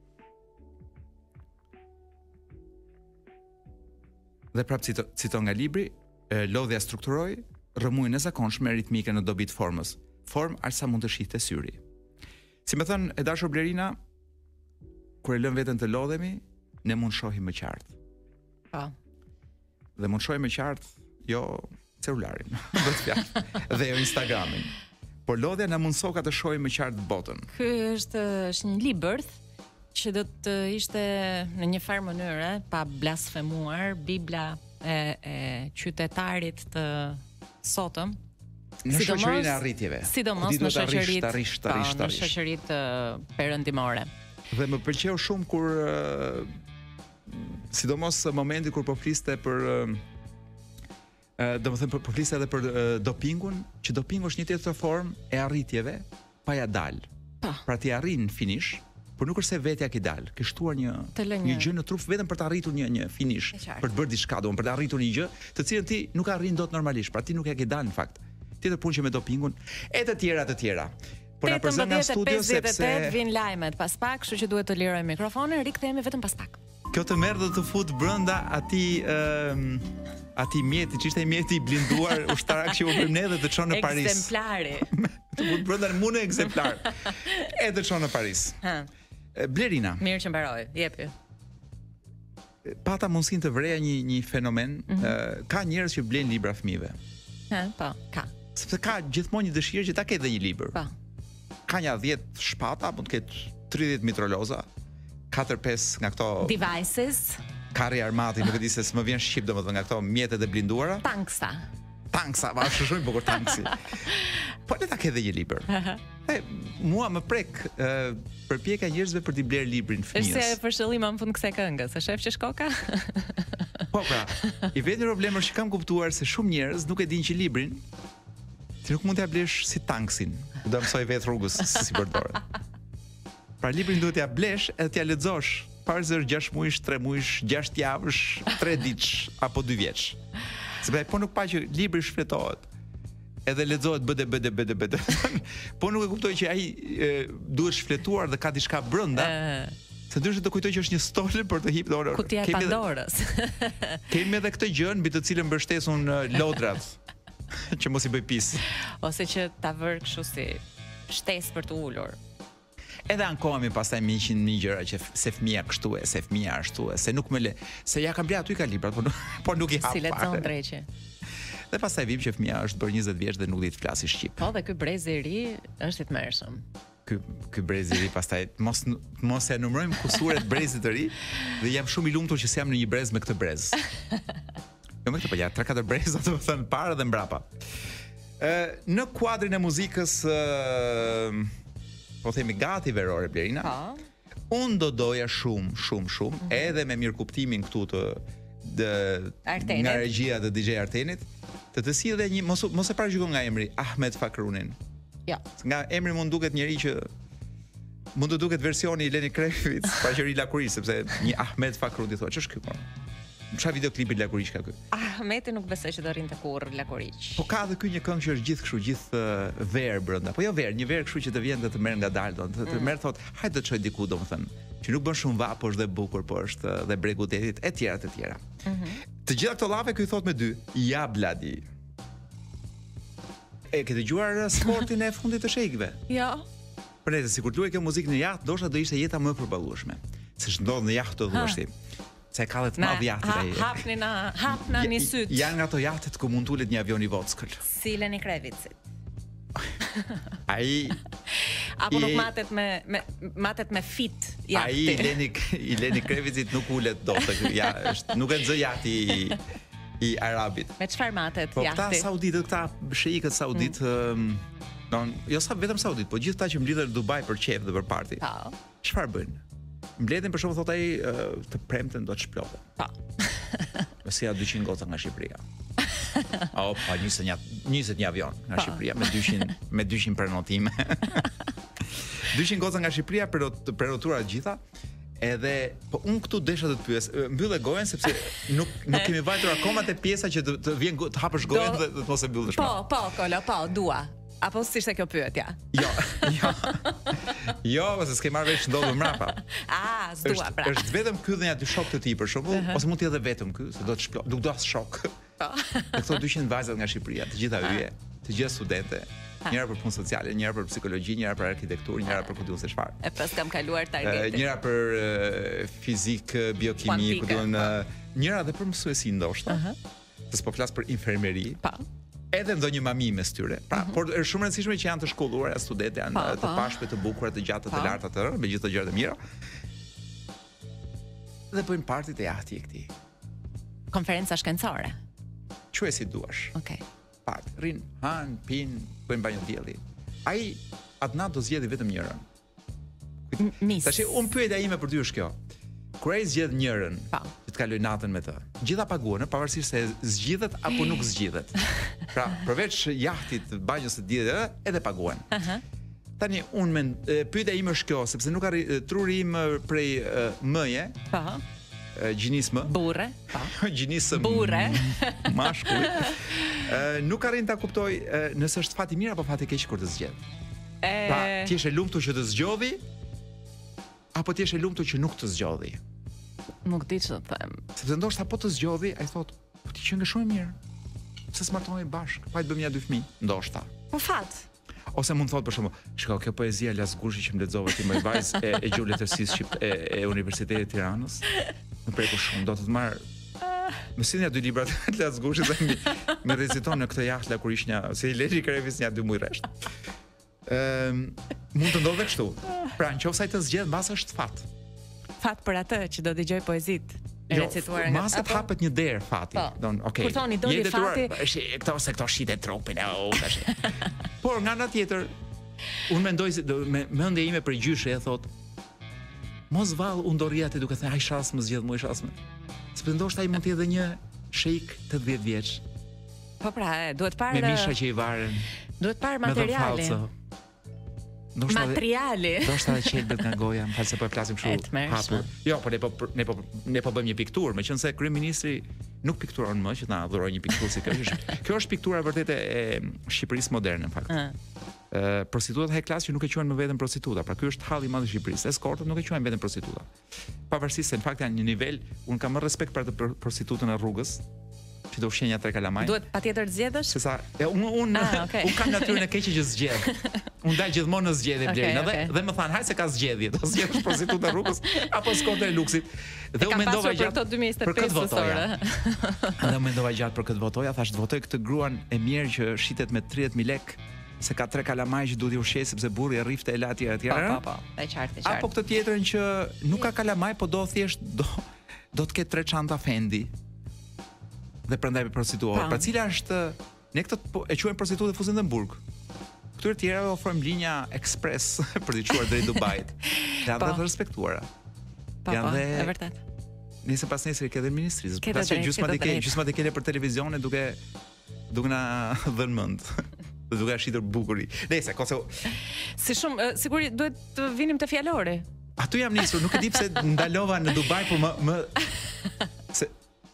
Dhe prap cito, citon nga libri, e, lodhja strukturoi rrëmujën e zakonshme ritmike në dobi të formës, formë aq sa mund të shihte syri. Si më thën e dashur Blerina, kur e lëm veten të lodhemi, ne mund shohim më qartë. Po. Dhe mund shohim më qartë jo celularin, vetë fjalë, dhe jo Instagramin. por lodhja na mundsoka të shohim më qartë botën. Ky është është një libër që do të ishte në një farë mënyrë, pa blasfemuar, Bibla e, e qytetarit të sotëm. Në shoqërinë e arritjeve. Sidomos në shoqëritë, në shoqëritë perëndimore. Dhe më pëlqeu shumë kur sidomos momenti kur po fliste për do të them po fliste edhe për dopingun, që dopingu është një tjetër formë e arritjeve pa ja dal. Pra ti arrin finish, por nuk është se vetja që dal, ke shtuar një një gjë në trup vetëm për të arritur një një finish, për të bërë diçka, domethënë për të arritur një gjë, të cilën ti nuk arrin dot normalisht, pra ti nuk e ke dal në fakt. Tjetër punë që me dopingun e të tjera të tjera. Po na përzon nga studio sepse vin lajmet pas pak, kështu që duhet të liroj mikrofonin, rikthehemi vetëm pas pak. Kjo të merr dhe të fut brenda atij ëm atij mjeti, që ishte mjeti i blinduar ushtarak që u bëm ne dhe të çon në Paris. Ekzemplari. Të fut brenda në mune ekzemplar. E të çon në Paris. Ha. Blerina. Mirë që mbaroj, jepi. Pata mundësinë të vreja një një fenomen, mm -hmm. ka njerëz që blejnë libra fëmijëve. Ha, po, ka. Sepse ka gjithmonë një dëshirë që ta ketë një libër. Po. Ka një dhjetë shpata, mund të ketë tridhjetë mitroloza, katër pesë nga këto devices, karri armati, nuk e di se s'më vjen shqip domethënë nga këto mjetet e blinduara. Tanksa. Tanksa, va shumë bukur tanksi. Po le ta ketë një libër. E mua më prek uh, përpjekja njerëzve për t'i bler librin fëmijës. Është se për shëllim në fund kësaj këngës, e shef që shkoka? Po pra, i vetë problemi është që kam kuptuar se shumë njerëz nuk e dinë që librin ti nuk mund t'ja blesh si tanksin. Do mësoj vetë rrugës si përdoret. Pra librin duhet t'ja blesh edhe t'ja lexosh parzër gjashtë muajsh, tre muajsh, gjashtë javësh, tre ditësh apo dy vjeç. Sepse po nuk pa që libri shfletohet. Edhe lexohet bëde bëde bëde bëde. Po nuk e kuptoj që ai duhet shfletuar dhe ka diçka brenda. Se ndryshe të kujtoj që është një stol për të hipë dorë. Kutia e Pandorës. Kemi edhe këtë gjë mbi të cilën mbështesun lodrat. Që mos i bëj pis. Ose që ta vër kështu si shtesë për të ulur. Edhe ankohemi pastaj me një një gjëra që se fëmia kështu e, se fëmia ashtu e, se nuk më le, se ja kam bler aty ka librat, por por nuk i hap. Si lexon dreqi. Dhe pastaj vim që fëmia është bërë njëzet vjeç dhe nuk di të flasë shqip. Po dhe ky brez i ri është i tmerrshëm. Ky ky brez i ri pastaj mos mos e numërojmë kusuret brezit të ri dhe jam shumë i lumtur që s'jam në një brez me këtë brez. Jo më këtë po ja tre katër breza do të thënë para dhe mbrapa. Ë në kuadrin e muzikës ë po themi gati verore Blerina. Po. Unë do doja shumë, shumë, shumë, mm -hmm. edhe me mirëkuptimin këtu të dë, nga regjia të D J Artenit, të të sillte një mos mos e paraqyko nga emri Ahmet Fakrunin. Ja. Nga emri mund duket njëri që mund të duket versioni i Leni Krevit, paqëri Lakuriç, sepse një Ahmet Fakruni thotë, ç'është ky po? Qa videoklipi Lakuriç ka ky? Ahmeti nuk besoj që do rrinte kurrë Lakuriç. Po ka edhe ky një këngë që është gjithë kështu, gjithë uh, ver brenda. Po jo ver, një ver kështu që të vjen dhe të merr ngadalë, do të, të merr thotë, hajde të çoj diku domethënë, që nuk bën shumë vap, po është dhe bukur, po është dhe bregu detit e tjera të tjera. Mm -hmm. Të gjitha këto llave ky thotë me dy, ja bladi. E ke dëgjuar sportin e fundit të shejkëve? Jo. Për ne, sikur luaj kjo muzikë në jaht, ndoshta do ishte jeta më e përballueshme. Se ç'ndodh në jaht të thuash se ka dhe të madh jahtë ai. Hapni na, hapna një syt. Janë nga ato jahtet ku mund tulet një avion i vockël. Si Leni Krevicit. Ai apo nuk matet me me matet me fit jahti. Ai Leni i Leni Krevicit nuk ulet dot tek ja, është nuk e nxë jahti i, i arabit. Me çfarë matet po, jahti? Po këta sauditët, këta sheikët saudit, mm. don, jo sa vetëm saudit, po gjithë ata që mblidhen në Dubai për qef dhe për parti. Po. Çfarë bëjnë? Mbledhin për shkak thotë ai të premten do të shploten. Po. Si ja dyqin goca nga Shqipëria. O, pa njësën një, njësën një avion nga Shqipëria me dyqin me dyqin prenotime. dyqin goca nga Shqipëria për prenotura të gjitha. Edhe po un këtu desha të të pyes, mbyllë gojen sepse nuk nuk kemi vajtur akoma te pjesa që të, të vjen të hapësh gojen dhe të mos e mbyllësh. Po, po, Kola, po, dua. Apo si ishte kjo pyetja? Jo, jo. Jo, se s'ke marrë vesh ndodhur mbrapa. Ah, s'dua pra. Është vetëm ky dhe ja dy shok të tij për shembull, uh -huh. ose mund të jetë vetëm ky, se do të shplot, nuk do as shok. Po. Këto dyqin vajzat nga Shqipëria, të gjitha hyje, të gjitha studente, njëra për punë sociale, njëra për psikologji, njëra për arkitekturë, njëra për ku diun se çfarë. E pas kam kaluar targetin. Njëra për uh, fizik, biokimi, ku diun, uh, njëra edhe për mësuesi ndoshta. Ëh. Uh -huh. Po flas për infermeri. Po. edhe ndonjë mami mes tyre. Pra, mm -hmm. por është shumë e rëndësishme që janë të shkolluara, studentë, janë pa, të pashme, të bukura, të gjata, të larta, të rëndë, me gjithë të gjërat e mira. Dhe bëjmë partit e jahti e këtij. Konferenca shkencore. Quaj si duash. Okej. Okay. Part, rin, han, pin, bëjmë banjë dielli. Ai atë natë do zgjedhë vetëm njërin. Mis. Tash unë pyetja ime për ty është kjo. Kur ai zgjedh njërin, që të kaloj natën me të. Gjitha paguhen, pavarësisht se zgjidhet apo nuk zgjidhet. Pra, përveç jahtit, banjës së diellit, edhe paguhen. Aha. Tani unë me pyetja ime është kjo, sepse nuk arri truri im prej uh, mëje. Po. Gjinismë. Burre. Po. Gjinisëm. Burre. Mashkulli. uh, nuk arrin ta kuptoj uh, nëse është fati mirë apo fati keq kur të zgjedh. E... Pra, ti je lumtur që të zgjodhi apo ti je lumtur që nuk të zgjodhi? Nuk di ç'të them. Sepse ndoshta po të zgjodhi, ai thot, po ti qenë shumë mirë. Pse smartohemi bashkë? Pa të bëjmë ja dy fëmijë, ndoshta. Po fat. Ose mund thot për shembull, shikoj kjo poezia Lasgushi që më lexova ti më vajzë e, e gjuhë letërsisë shqip e, e Universitetit të Tiranës. Më preku shumë, do të të marr më sillja dy libra të Lasgushit dhe më, më reziton në këtë jahtë kur ishte një si Leri Krevis një dy muj rresht. Ëm mund të ndodhe kështu. Pra nëse ai të zgjedh mbas është fat. Fat për atë që do dëgjoj poezitë e recituar nga. Mbas të hapet një derë fati. Don, okay. Kur thoni doli fati, është këto se këto shitet trupin e u tash. Por nga ana tjetër, unë mendoj se me mendja ime për gjyshe e thot mos vall unë do rri aty duke thënë ai shans më zgjedh mua shans më. Sepse ndoshta ai mund të jetë një sheik të dhjetë vjeç. Po pra, duhet parë me misha që i varen. Duhet parë materiale. Ndoshta materiali. Ndoshta edhe qelbet nga goja, më fal se po e flasim kështu hapur. Jo, por ne po ne po ne po bëjmë një pikturë, meqense kryeministri nuk pikturon më që na dhuroi një pikturë si kjo. Kjo është piktura vërtet e Shqipërisë moderne në fakt. Ë prostitutat high class që nuk e quajnë më veten prostituta, pra ky është halli i madh i Shqipërisë. Eskortët nuk e quajnë veten prostituta. Pavarësisht se në fakt janë një nivel, un kam më respekt për atë prostitutën e rrugës, që do fshenja tre kalamaj. Duhet patjetër zgjedhësh? Se sa, un un ah, okay. un kam natyrën e keqe që zgjedh. Un dal gjithmonë në zgjedhje okay, Blerina okay. dhe dhe më than, haj se ka zgjedhje, do zgjedhësh prostitutë rrugës apo skortën e luksit. Dhe unë mendova gjatë për këtë votoja. Dhe unë mendova gjatë për këtë votoja, thash të votoj këtë gruan e mirë që shitet me tridhjetë mijë lekë, se ka tre kalamaj që duhet i ushqej sepse burri e rrifte e la etj etj. Po, po, po, e qartë, e qartë. Apo këtë tjetrën që nuk ka kalamaj, po do thjesht do do të ketë tre çanta Fendi. Dhe prandaj prostituohet. Pra cila është ne këtë e quajmë prostitutë fuzin dhe në burg. Këtyre tjera ofrojmë linja ekspres për të çuar drejt Dubait. Janë dhe të respektuara. Janë dhe e vërtet. Nëse pas nesër ke dhe ministrisë, pasi gjysma të ke, gjysma të kene për televizione duke duke na dhënë mend. Dhe duke shitur bukuri. Nëse kose si shumë sigurisht duhet të vinim te fjalori. Atu jam nisur, nuk e di pse ndalova në Dubai, por më më se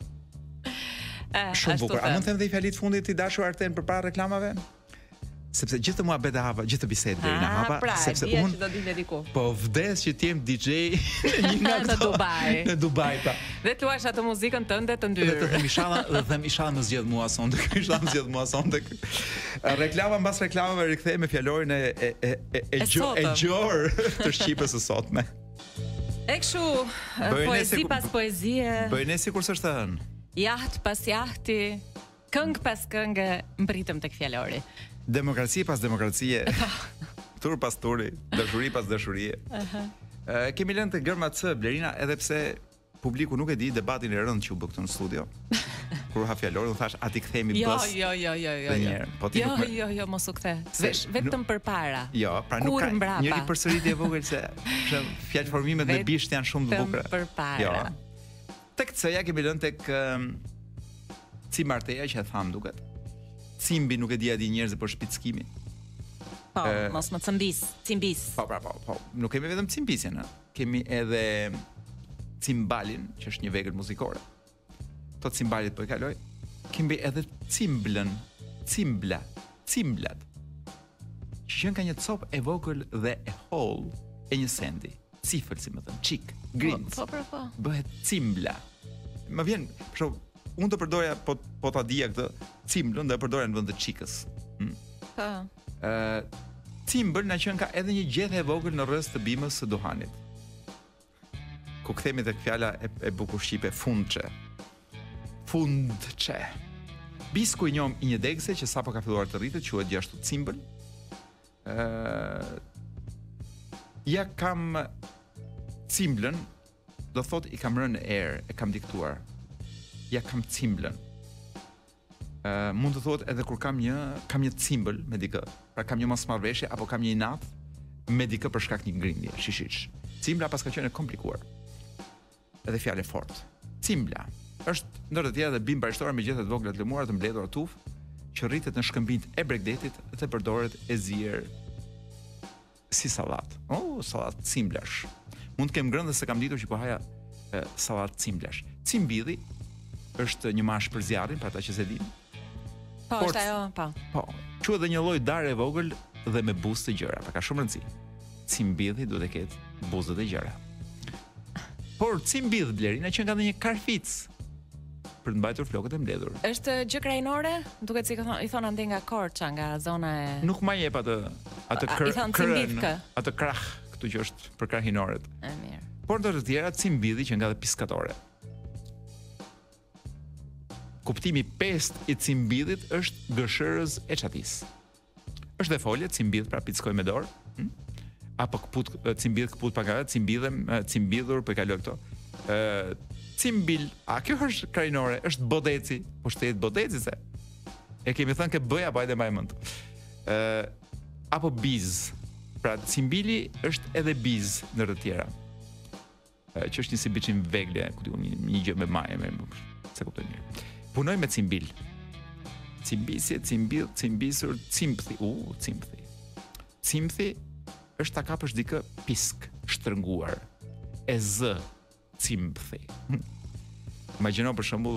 shumë bukur. A mund të them dhe i fjalit fundit të dashur Arten përpara reklamave? Sepse gjithë mua bëhet hapa, gjithë bisedë deri në hapa, pra, sepse unë do dilte diku. Po vdes që të jem D J në një nga në Dubai. Në Dubai pa. Dhe të luash atë muzikën tënde të ndyrë. Dhe të them inshallah, dhe them inshallah më zgjedh mua sonte, inshallah më zgjedh mua sonte. Reklama mbas reklamave rikthehej me fjalorin e e e e e gjor e gjor të Shqipës së sotme. E kështu, poezi pas poezie. Bëjnë sikur s'është hënë. Jaht pas jahti, këngë pas këngë, mbritëm tek fjalori. Demokraci pas demokracie, tur pas turi, dashuri pas dashurie. Uh-huh. Uh, kemi lënë të gërma C, Blerina, edhe pse publiku nuk e di debatin e rënd që u bë këtu në studio. Kur ha fjalorin, u thash, a ti kthehemi jo, bës. Jo, jo, jo, jo, jo. Po ti jo, nuk me... jo, jo, mos u kthe. Vesh vetëm përpara. Jo, pra nuk ka njëri përsëritje e vogël se fjalë formimet me bisht janë shumë të bukura. Përpara. Jo. Tek C-ja kemi lënë tek um, Cimarteja që e tham duket. Cimbi nuk e di a di njerëz për shpickimin. Po, e, mos më cimbis, cimbis. Po, pra, po, po. Nuk kemi vetëm cimbisjen, ë. Kemi edhe cimbalin, që është një vegël muzikore. To cimbalit po e kaloj. Kemi edhe cimblën, cimbla, cimblat. Që ka një copë e vogël dhe e holl e një sendi. Cifël, si më thënë, çik, grinc. Po, po, po. Bëhet cimbla. Më vjen, për shembull, unë do përdoja po po ta dija këtë cimblën dhe e përdoja në vend të çikës. Hm. Po. Ë cimbël na qen ka edhe një gjethë e vogël në rreth të bimës së duhanit. Ku kthehemi tek fjala e, e bukur shqipe fundçe. Fundçe. Bisku i njohëm i një degëse që sapo ka filluar të rritet, quhet gjithashtu cimbël. Ë Ja kam cimblën, do thot i kam rënë në erë, e kam diktuar. Ja kam cimblën. Ë mund të thuhet edhe kur kam një kam një cimbël me dikë. Pra kam një mosmarrveshje apo kam një inat me dikë për shkak një grindje, shishish. Cimbla pas ka qenë e komplikuar. Edhe fjalë fort. Cimbla është ndër të tjera dhe bim barishtore me gjethet vogla të lëmuara të mbledhura tuf që rritet në shkëmbinjt e Bregdetit dhe përdoret e zier si sallat. Oh, sallat cimblash. Mund të kem ngrënë se kam ditur që po haja e, sallat cimblash. Cimbidhi është një mash për zjarrin, për ata që se dinë. Po, është ajo, po. Po, quhet edhe një lloj dare e vogël dhe me buzë të gjëra, pra ka shumë rëndësi. Cimbidhi duhet të ketë buzët e gjëra. Por cimbidh Blerina që ka dhënë një karfic për të mbajtur flokët e mbledhur. Është gjë krajinore? Duket si i thon ande nga Korça, nga zona e Nuk më jep atë atë kër, atë krah, këtu që është për krahinorët. E mirë. Por ndër të tjera cimbidhi që nga dhe piskatore. Kuptimi pest i cimbidhit është gëshërës e çatis. Është dhe folje cimbidh pra pickoj me dorë, hm? Apo kput cimbidh kput pa ka, cimbidhem, cimbidhur po e kaloj këto. Ë cimbil, a kjo është krajinore, është bodeci, po shtetet bodeci se. E kemi thënë ke bëja bajde mbaj mend. Ë apo biz. Pra cimbili është edhe biz ndër të tjera. Ë që është një si biçim vegle, ku diun një, një gjë me maje, me se kuptoj mirë. Punoj me cimbil. Cimbisje, cimbil, cimbisur, cimpthi. U, uh, cimpthi. Cimpthi është ta kapësh dikë pisk, shtrënguar. E z cimpthi. Imagjino për shembull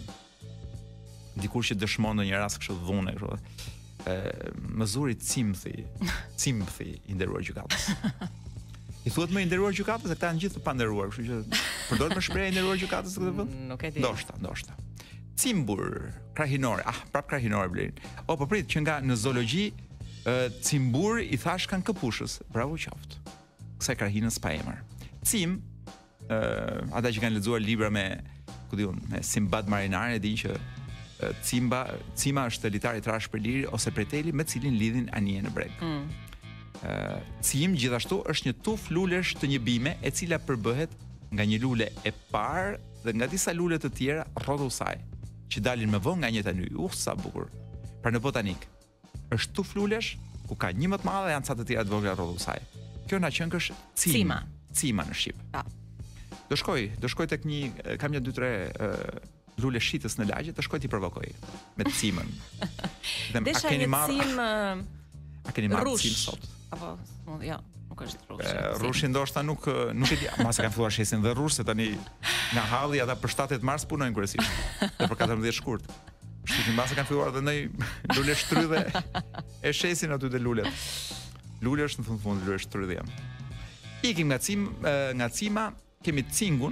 dikur që dëshmon në një rast kështu dhune kështu. Ë më zuri cimpthi, cimpthi i nderuar gjykatës. I thuhet më i nderuar gjykatës, se këta janë gjithë të panderuar, kështu që përdoret më shprehja i nderuar gjykatës në këtë vend? Nuk e di. Ndoshta, ndoshta. Cimbur, krahinor, ah, prap krahinor Blerin. O, po prit, që nga në zoologji uh, cimbur i thash kanë këpushës. Bravo qoftë. Kësaj krahinës pa emër. Cim, uh, ata që kanë lexuar libra me, ku diun, me Simbad Marinare, e dinë që uh, cimba, cima është litar i trash për liri ose preteli me cilin lidhin anije në breg. Mm. Uh, cim gjithashtu është një tuf lulesh të një bime e cila përbëhet nga një lule e parë dhe nga disa lule të tjera rrotulл saj, që dalin me vënë nga një tani. Uh, sa bukur. Pra në botanik është tuf lulesh ku ka një më të madhe, janë ca të tjera të vogla rrotulll saj. Kjo na qenë kësh cim. Cima. Cima në shqip. Pa. Do shkoj, do shkoj tek një kam një dy tre uh, lule shitës në lagje, të shkoj ti provokoj me cimën. Dhe a keni marrë cim, a keni marrë cim sot? Apo, jo, nuk është rush. Rushi ndoshta nuk nuk e di, mase kanë filluar shesin dhe rush se tani nga halli ata për shtatet mars punojnë kryesisht. Dhe për katërmbëdhjetë shkurt. Kështu që mbase kanë filluar dhe ndonjë lule shtrydhe e shesin aty te lulet. Lule është në fund fund lule shtrydhe. Ikim nga cim, nga cima, kemi cingun.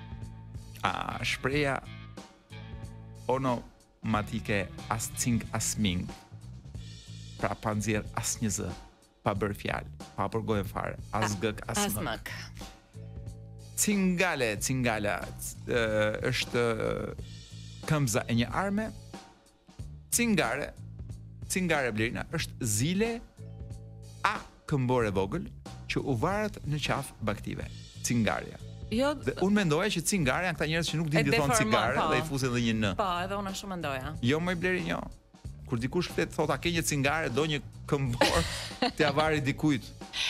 A shpreha onomatike as cing as ming. Pra pa nxjerr asnjë zë, pa bër fjalë, pa përgojën fare, as gëk, as, as mëk. Cingale, cingala e, është këmbza e një arme. Cingare, cingare Blerina është zile a këmbore vogël që u varet në qafë baktive. Cingarja. Jo, dhe unë mendoja që cingarja janë këta njerëz që nuk dinë të thonë cigare dhe i fusin edhe një n. Po, edhe unë ashtu mendoja. Jo më Blerin, jo. Kur dikush flet thotë a ke një cingare, do një këmbor t'ia vari dikujt.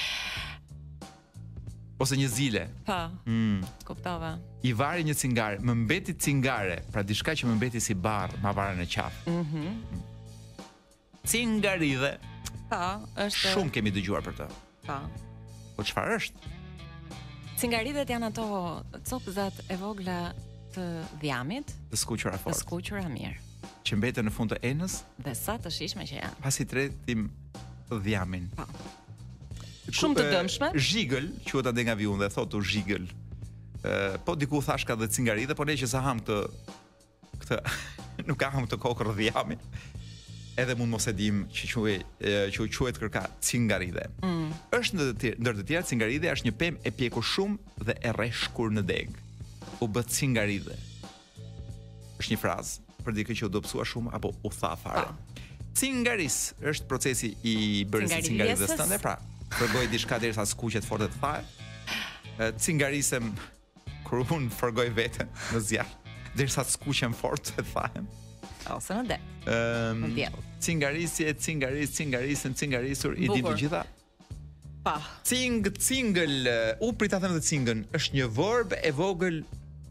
Ose një zile. Po. Mm. Kuptova. I vari një cingare, më mbeti cingare, pra diçka që më mbeti si barr, ma vara në qafë. Mhm. Mm. Cingaridhe. Po, është shumë kemi dëgjuar për të. Po. Po çfarë është? Cingaridhet janë ato copëzat e vogla të dhjamit, të skuqura fort. Të skuqura mirë. Që mbeten në fund të enës dhe sa të shishme që janë. Pasi tretim dhjamin. Po. Shumë të dëmshme. Zhigël, quhet ande nga viun dhe thotë u zhigël. Ë, po diku thash ka dhe cingaridhe, po ne që sa ham këtë këtë nuk ka ham këtë kokër dhjami. Edhe mund mos e dim që quhet që u quhet kërka cingaridhe. Mm. Është ndër të tjera cingaridhe është një pemë e pjekur shumë dhe e rreshkur në deg. U bë cingaridhe. Është një frazë për dikë që u dobësua shumë apo u tha fare. Cingaris është procesi i bërjes së cingarisë tënde, pra fërgoj diçka derisa skuqet fort të thaje. Cingarisem kur unë fërgoj veten në zjarr, derisa të skuqem fort të thajem. Ose në det. Ëm Në diell. Cingarisje, cingaris, cingarisën, cingarisur, i di të gjitha. Pa. Cing, cingël, u prita them të cingën, është një verb e vogël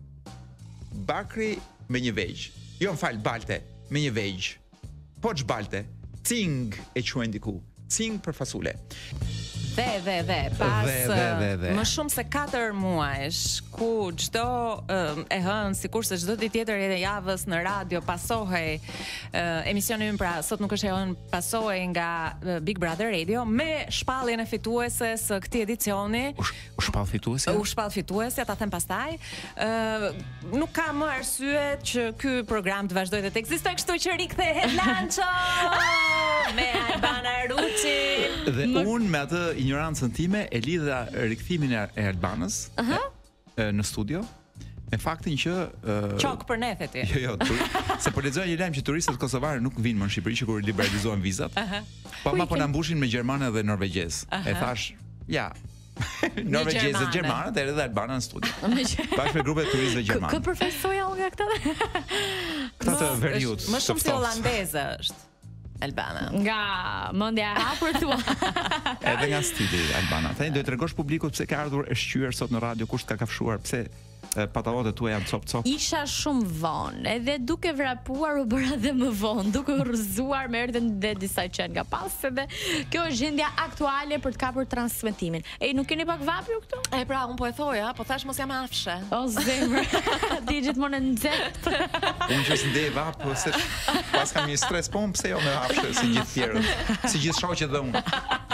bakri me një vejgj. Jo, më fal, balte, me një vejgj. Po ç'balte. Cing e quajnë diku. Cing për fasule. Dhe, dhe, dhe, pas Dhe, dhe, dhe, dhe. më shumë se katër muajsh, ku çdo uh, e hënë, sikurse çdo ditë tjetër e javës në radio pasohej uh, emisioni ynë, pra sot nuk është e hënë, pasohej nga uh, Big Brother Radio me shpalljen e fituese së këtij edicioni. U, u shpall fituesja? U shpall fituesja, ta them pastaj. Ë uh, nuk ka më arsye që ky program të vazhdojë të ekzistojë, kështu që rikthehet Lanço me Albana Ruçi. Dhe unë me atë ignorancën time e lidha rikthimin e Albanës uh -huh. e, në studio me faktin që uh, Çok për ne the ti. Jo, jo, tur, se po lexoj një lajm që turistët kosovarë nuk vinë më në Shqipëri që kur liberalizohen vizat. Uh -huh. Po ma po na mbushin me gjermanë dhe norvegjez. Uh -huh. E thash, ja, norvegjezët, gjermanët edhe Albana në studio. Bashkë me grupe turistëve gjermanë. Kë përfaqësoja unë nga këta? Këta të veriut. Më shumë si holandeze është Albana. Nga mendja e hapur thua. Edhe nga stili Albana. Tani do të tregosh publikut pse ka ardhur e shqyer sot në radio, kush ka kafshuar, pse patallonët tua janë cop cop. Isha shumë vonë, edhe duke vrapuar u bëra dhe më vonë, duke u rrëzuar me erdhën dhe disa qenë nga pas, edhe kjo është gjendja aktuale për të kapur transmetimin. E nuk keni pak vap ju këtu? E pra, unë po e thoja, po thash mos jam afshe. O zemër, ti gjithmonë në nxehtë. Unë që s'ndej vap, se pas kam një stres, po unë pse jo me hapshë, si gjithë tjerët, si gjithë shoqet dhe unë.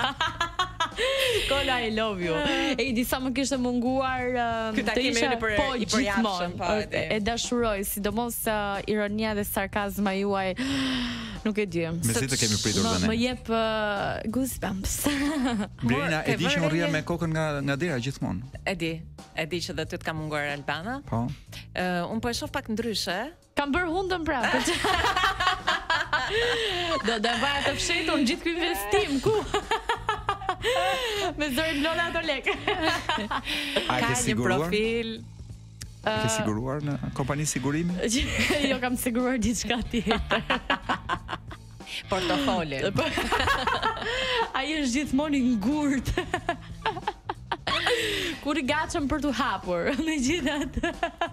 Kola, I love you. E i disa më kishte munguar uh, të isha për, po i përjapshëm, po, e, e dashuroj, sidomos uh, ironia dhe sarkazma juaj, nuk e di. Mezi të kemi pritur dhe ne. Më jep uh, goosebumps. Brina, e di që unë rria me kokën nga nga dera gjithmonë. E di, e di që dhe ty të ka munguar Albana. Po. Uh, unë po e shoh pak ndryshe. Kam bërë hundën pra. Do dhe vaja të fshetur në gjithë ky investim, ku? Me zërin blonde ato lek. A Ka ke një siguruar? profil. Ke siguruar në kompani sigurimi? Jo, kam siguruar diçka tjetër. Portofoli. Ai është gjithmonë i ngurtë. Kur i gatshëm për t'u hapur, megjithatë.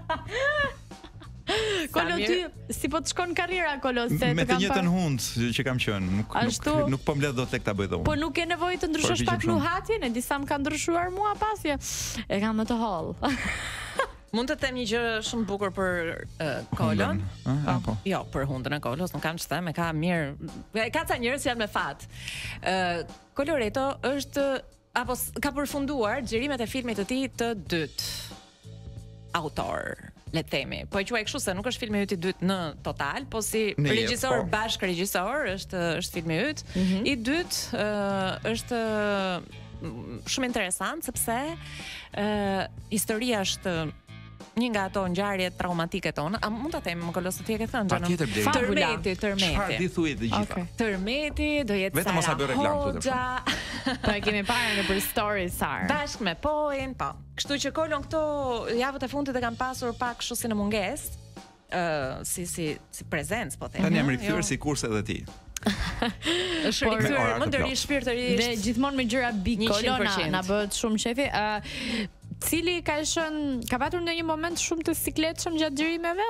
Kolo, ty, si po të shkon karriera, Kolo? Se Me të kam njëjtën pa... hund që kam qenë, nuk, Ashtu... nuk, nuk po mbledh dot tek ta bëj dhe unë. Po nuk ke nevojë të ndryshosh pak nuhatjen, e disa më kanë ndryshuar mua pasje. E kam më të holl. Mund të them një gjë shumë bukur për uh, Kolon. Ah, po. Jo, për hundën e Kolos, nuk kam që them, e ka mirë. E ka ca njerëz që janë me fat. Uh, Coloretto është apo ka përfunduar xhirimet e filmit të tij të dytë. Autor, le të themi. Po e quaj kështu se nuk është filmi yt i dytë në total, po si regjisor po. bashkë regjisor është është filmi yt. Mm -hmm. I dytë uh, është shumë interesant sepse uh, historia është një nga ato ngjarje traumatike tona. A mund ta them më Kolos se ti e ke thënë gjënë? Tërmeti, tërmeti. Çfarë di thuaj të gjitha? Okay. Tërmeti do jetë vetëm mos sa bëre reklam këtu. Po e kemi parë në për story Sar. Bashkë me Poin, po. Kështu që Kolon këto javët e fundit e kanë pasur pak kështu si në mungesë, ë uh, si si si prezencë, po them. Tani jam rikthyer si kurse edhe ti. Është rikthyer më ndëri shpirtërisht. Dhe gjithmonë me gjëra big Kolona na bëhet shumë shefi. ë uh, Cili ka qenë, ka patur ndonjë moment shumë të sikletshëm gjatë xhirimeve?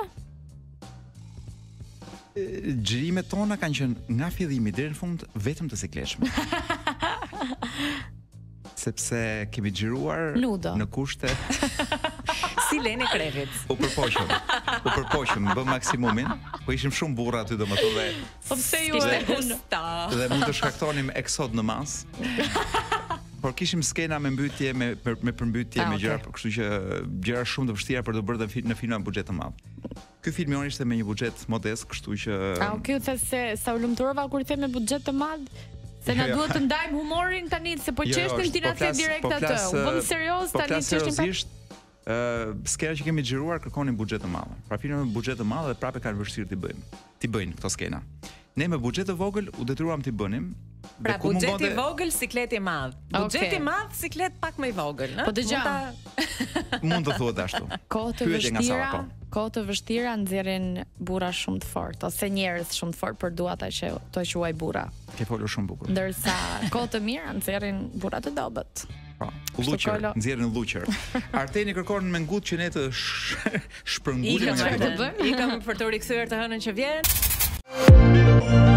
Xhirimet tona kanë qenë nga fillimi deri në fund vetëm të sikletshme. Sepse kemi xhiruar në kushte si Leni Krevit. U përpoqëm. U përpoqëm, bëm maksimumin, po ishim shumë burra aty domethënë dhe po pse ju e dhe mund të shkaktonim eksod në mas. Por kishim skena me mbytje, me me përmbytje, ah, me gjëra, okay. Kështu që gjëra shumë të vështira për të bërë në filma me buxhet të madh. Ky film jon ishte me një buxhet modest, kështu që ah, okay, u the se sa u lumturova kur i them me buxhet të madh. Se na duhet të ndajmë humorin tani, se po çeshtim ti na the direkt atë. U bëm serioz tani çeshtim. Ë, uh, skena që kemi xhiruar kërkonin buxhet të madh. Pra filma me buxhet të madh dhe prapë kanë vështirë ti bëjmë. Ti bëjnë këto skena. Ne me buxhet të vogël u detyruam ti bënim. Pra buxheti i vogël, sikleti i madh. Buxheti i madh, siklet pak më i vogël, ëh? Po dëgjoj. Mund të thuhet ashtu. Kohë të vështira, kohë të vështira nxjerrin burra shumë të fortë ose njerëz shumë të fortë për duata që to quaj burra. Ke folur shumë bukur. Ndërsa kohë të mira nxjerrin burra të dobët. Po, Luqer, nxjerrin Luqer. Arteni kërkon me ngut që ne të shpërngulim. I kam për të rikthyer të hënën që vjen.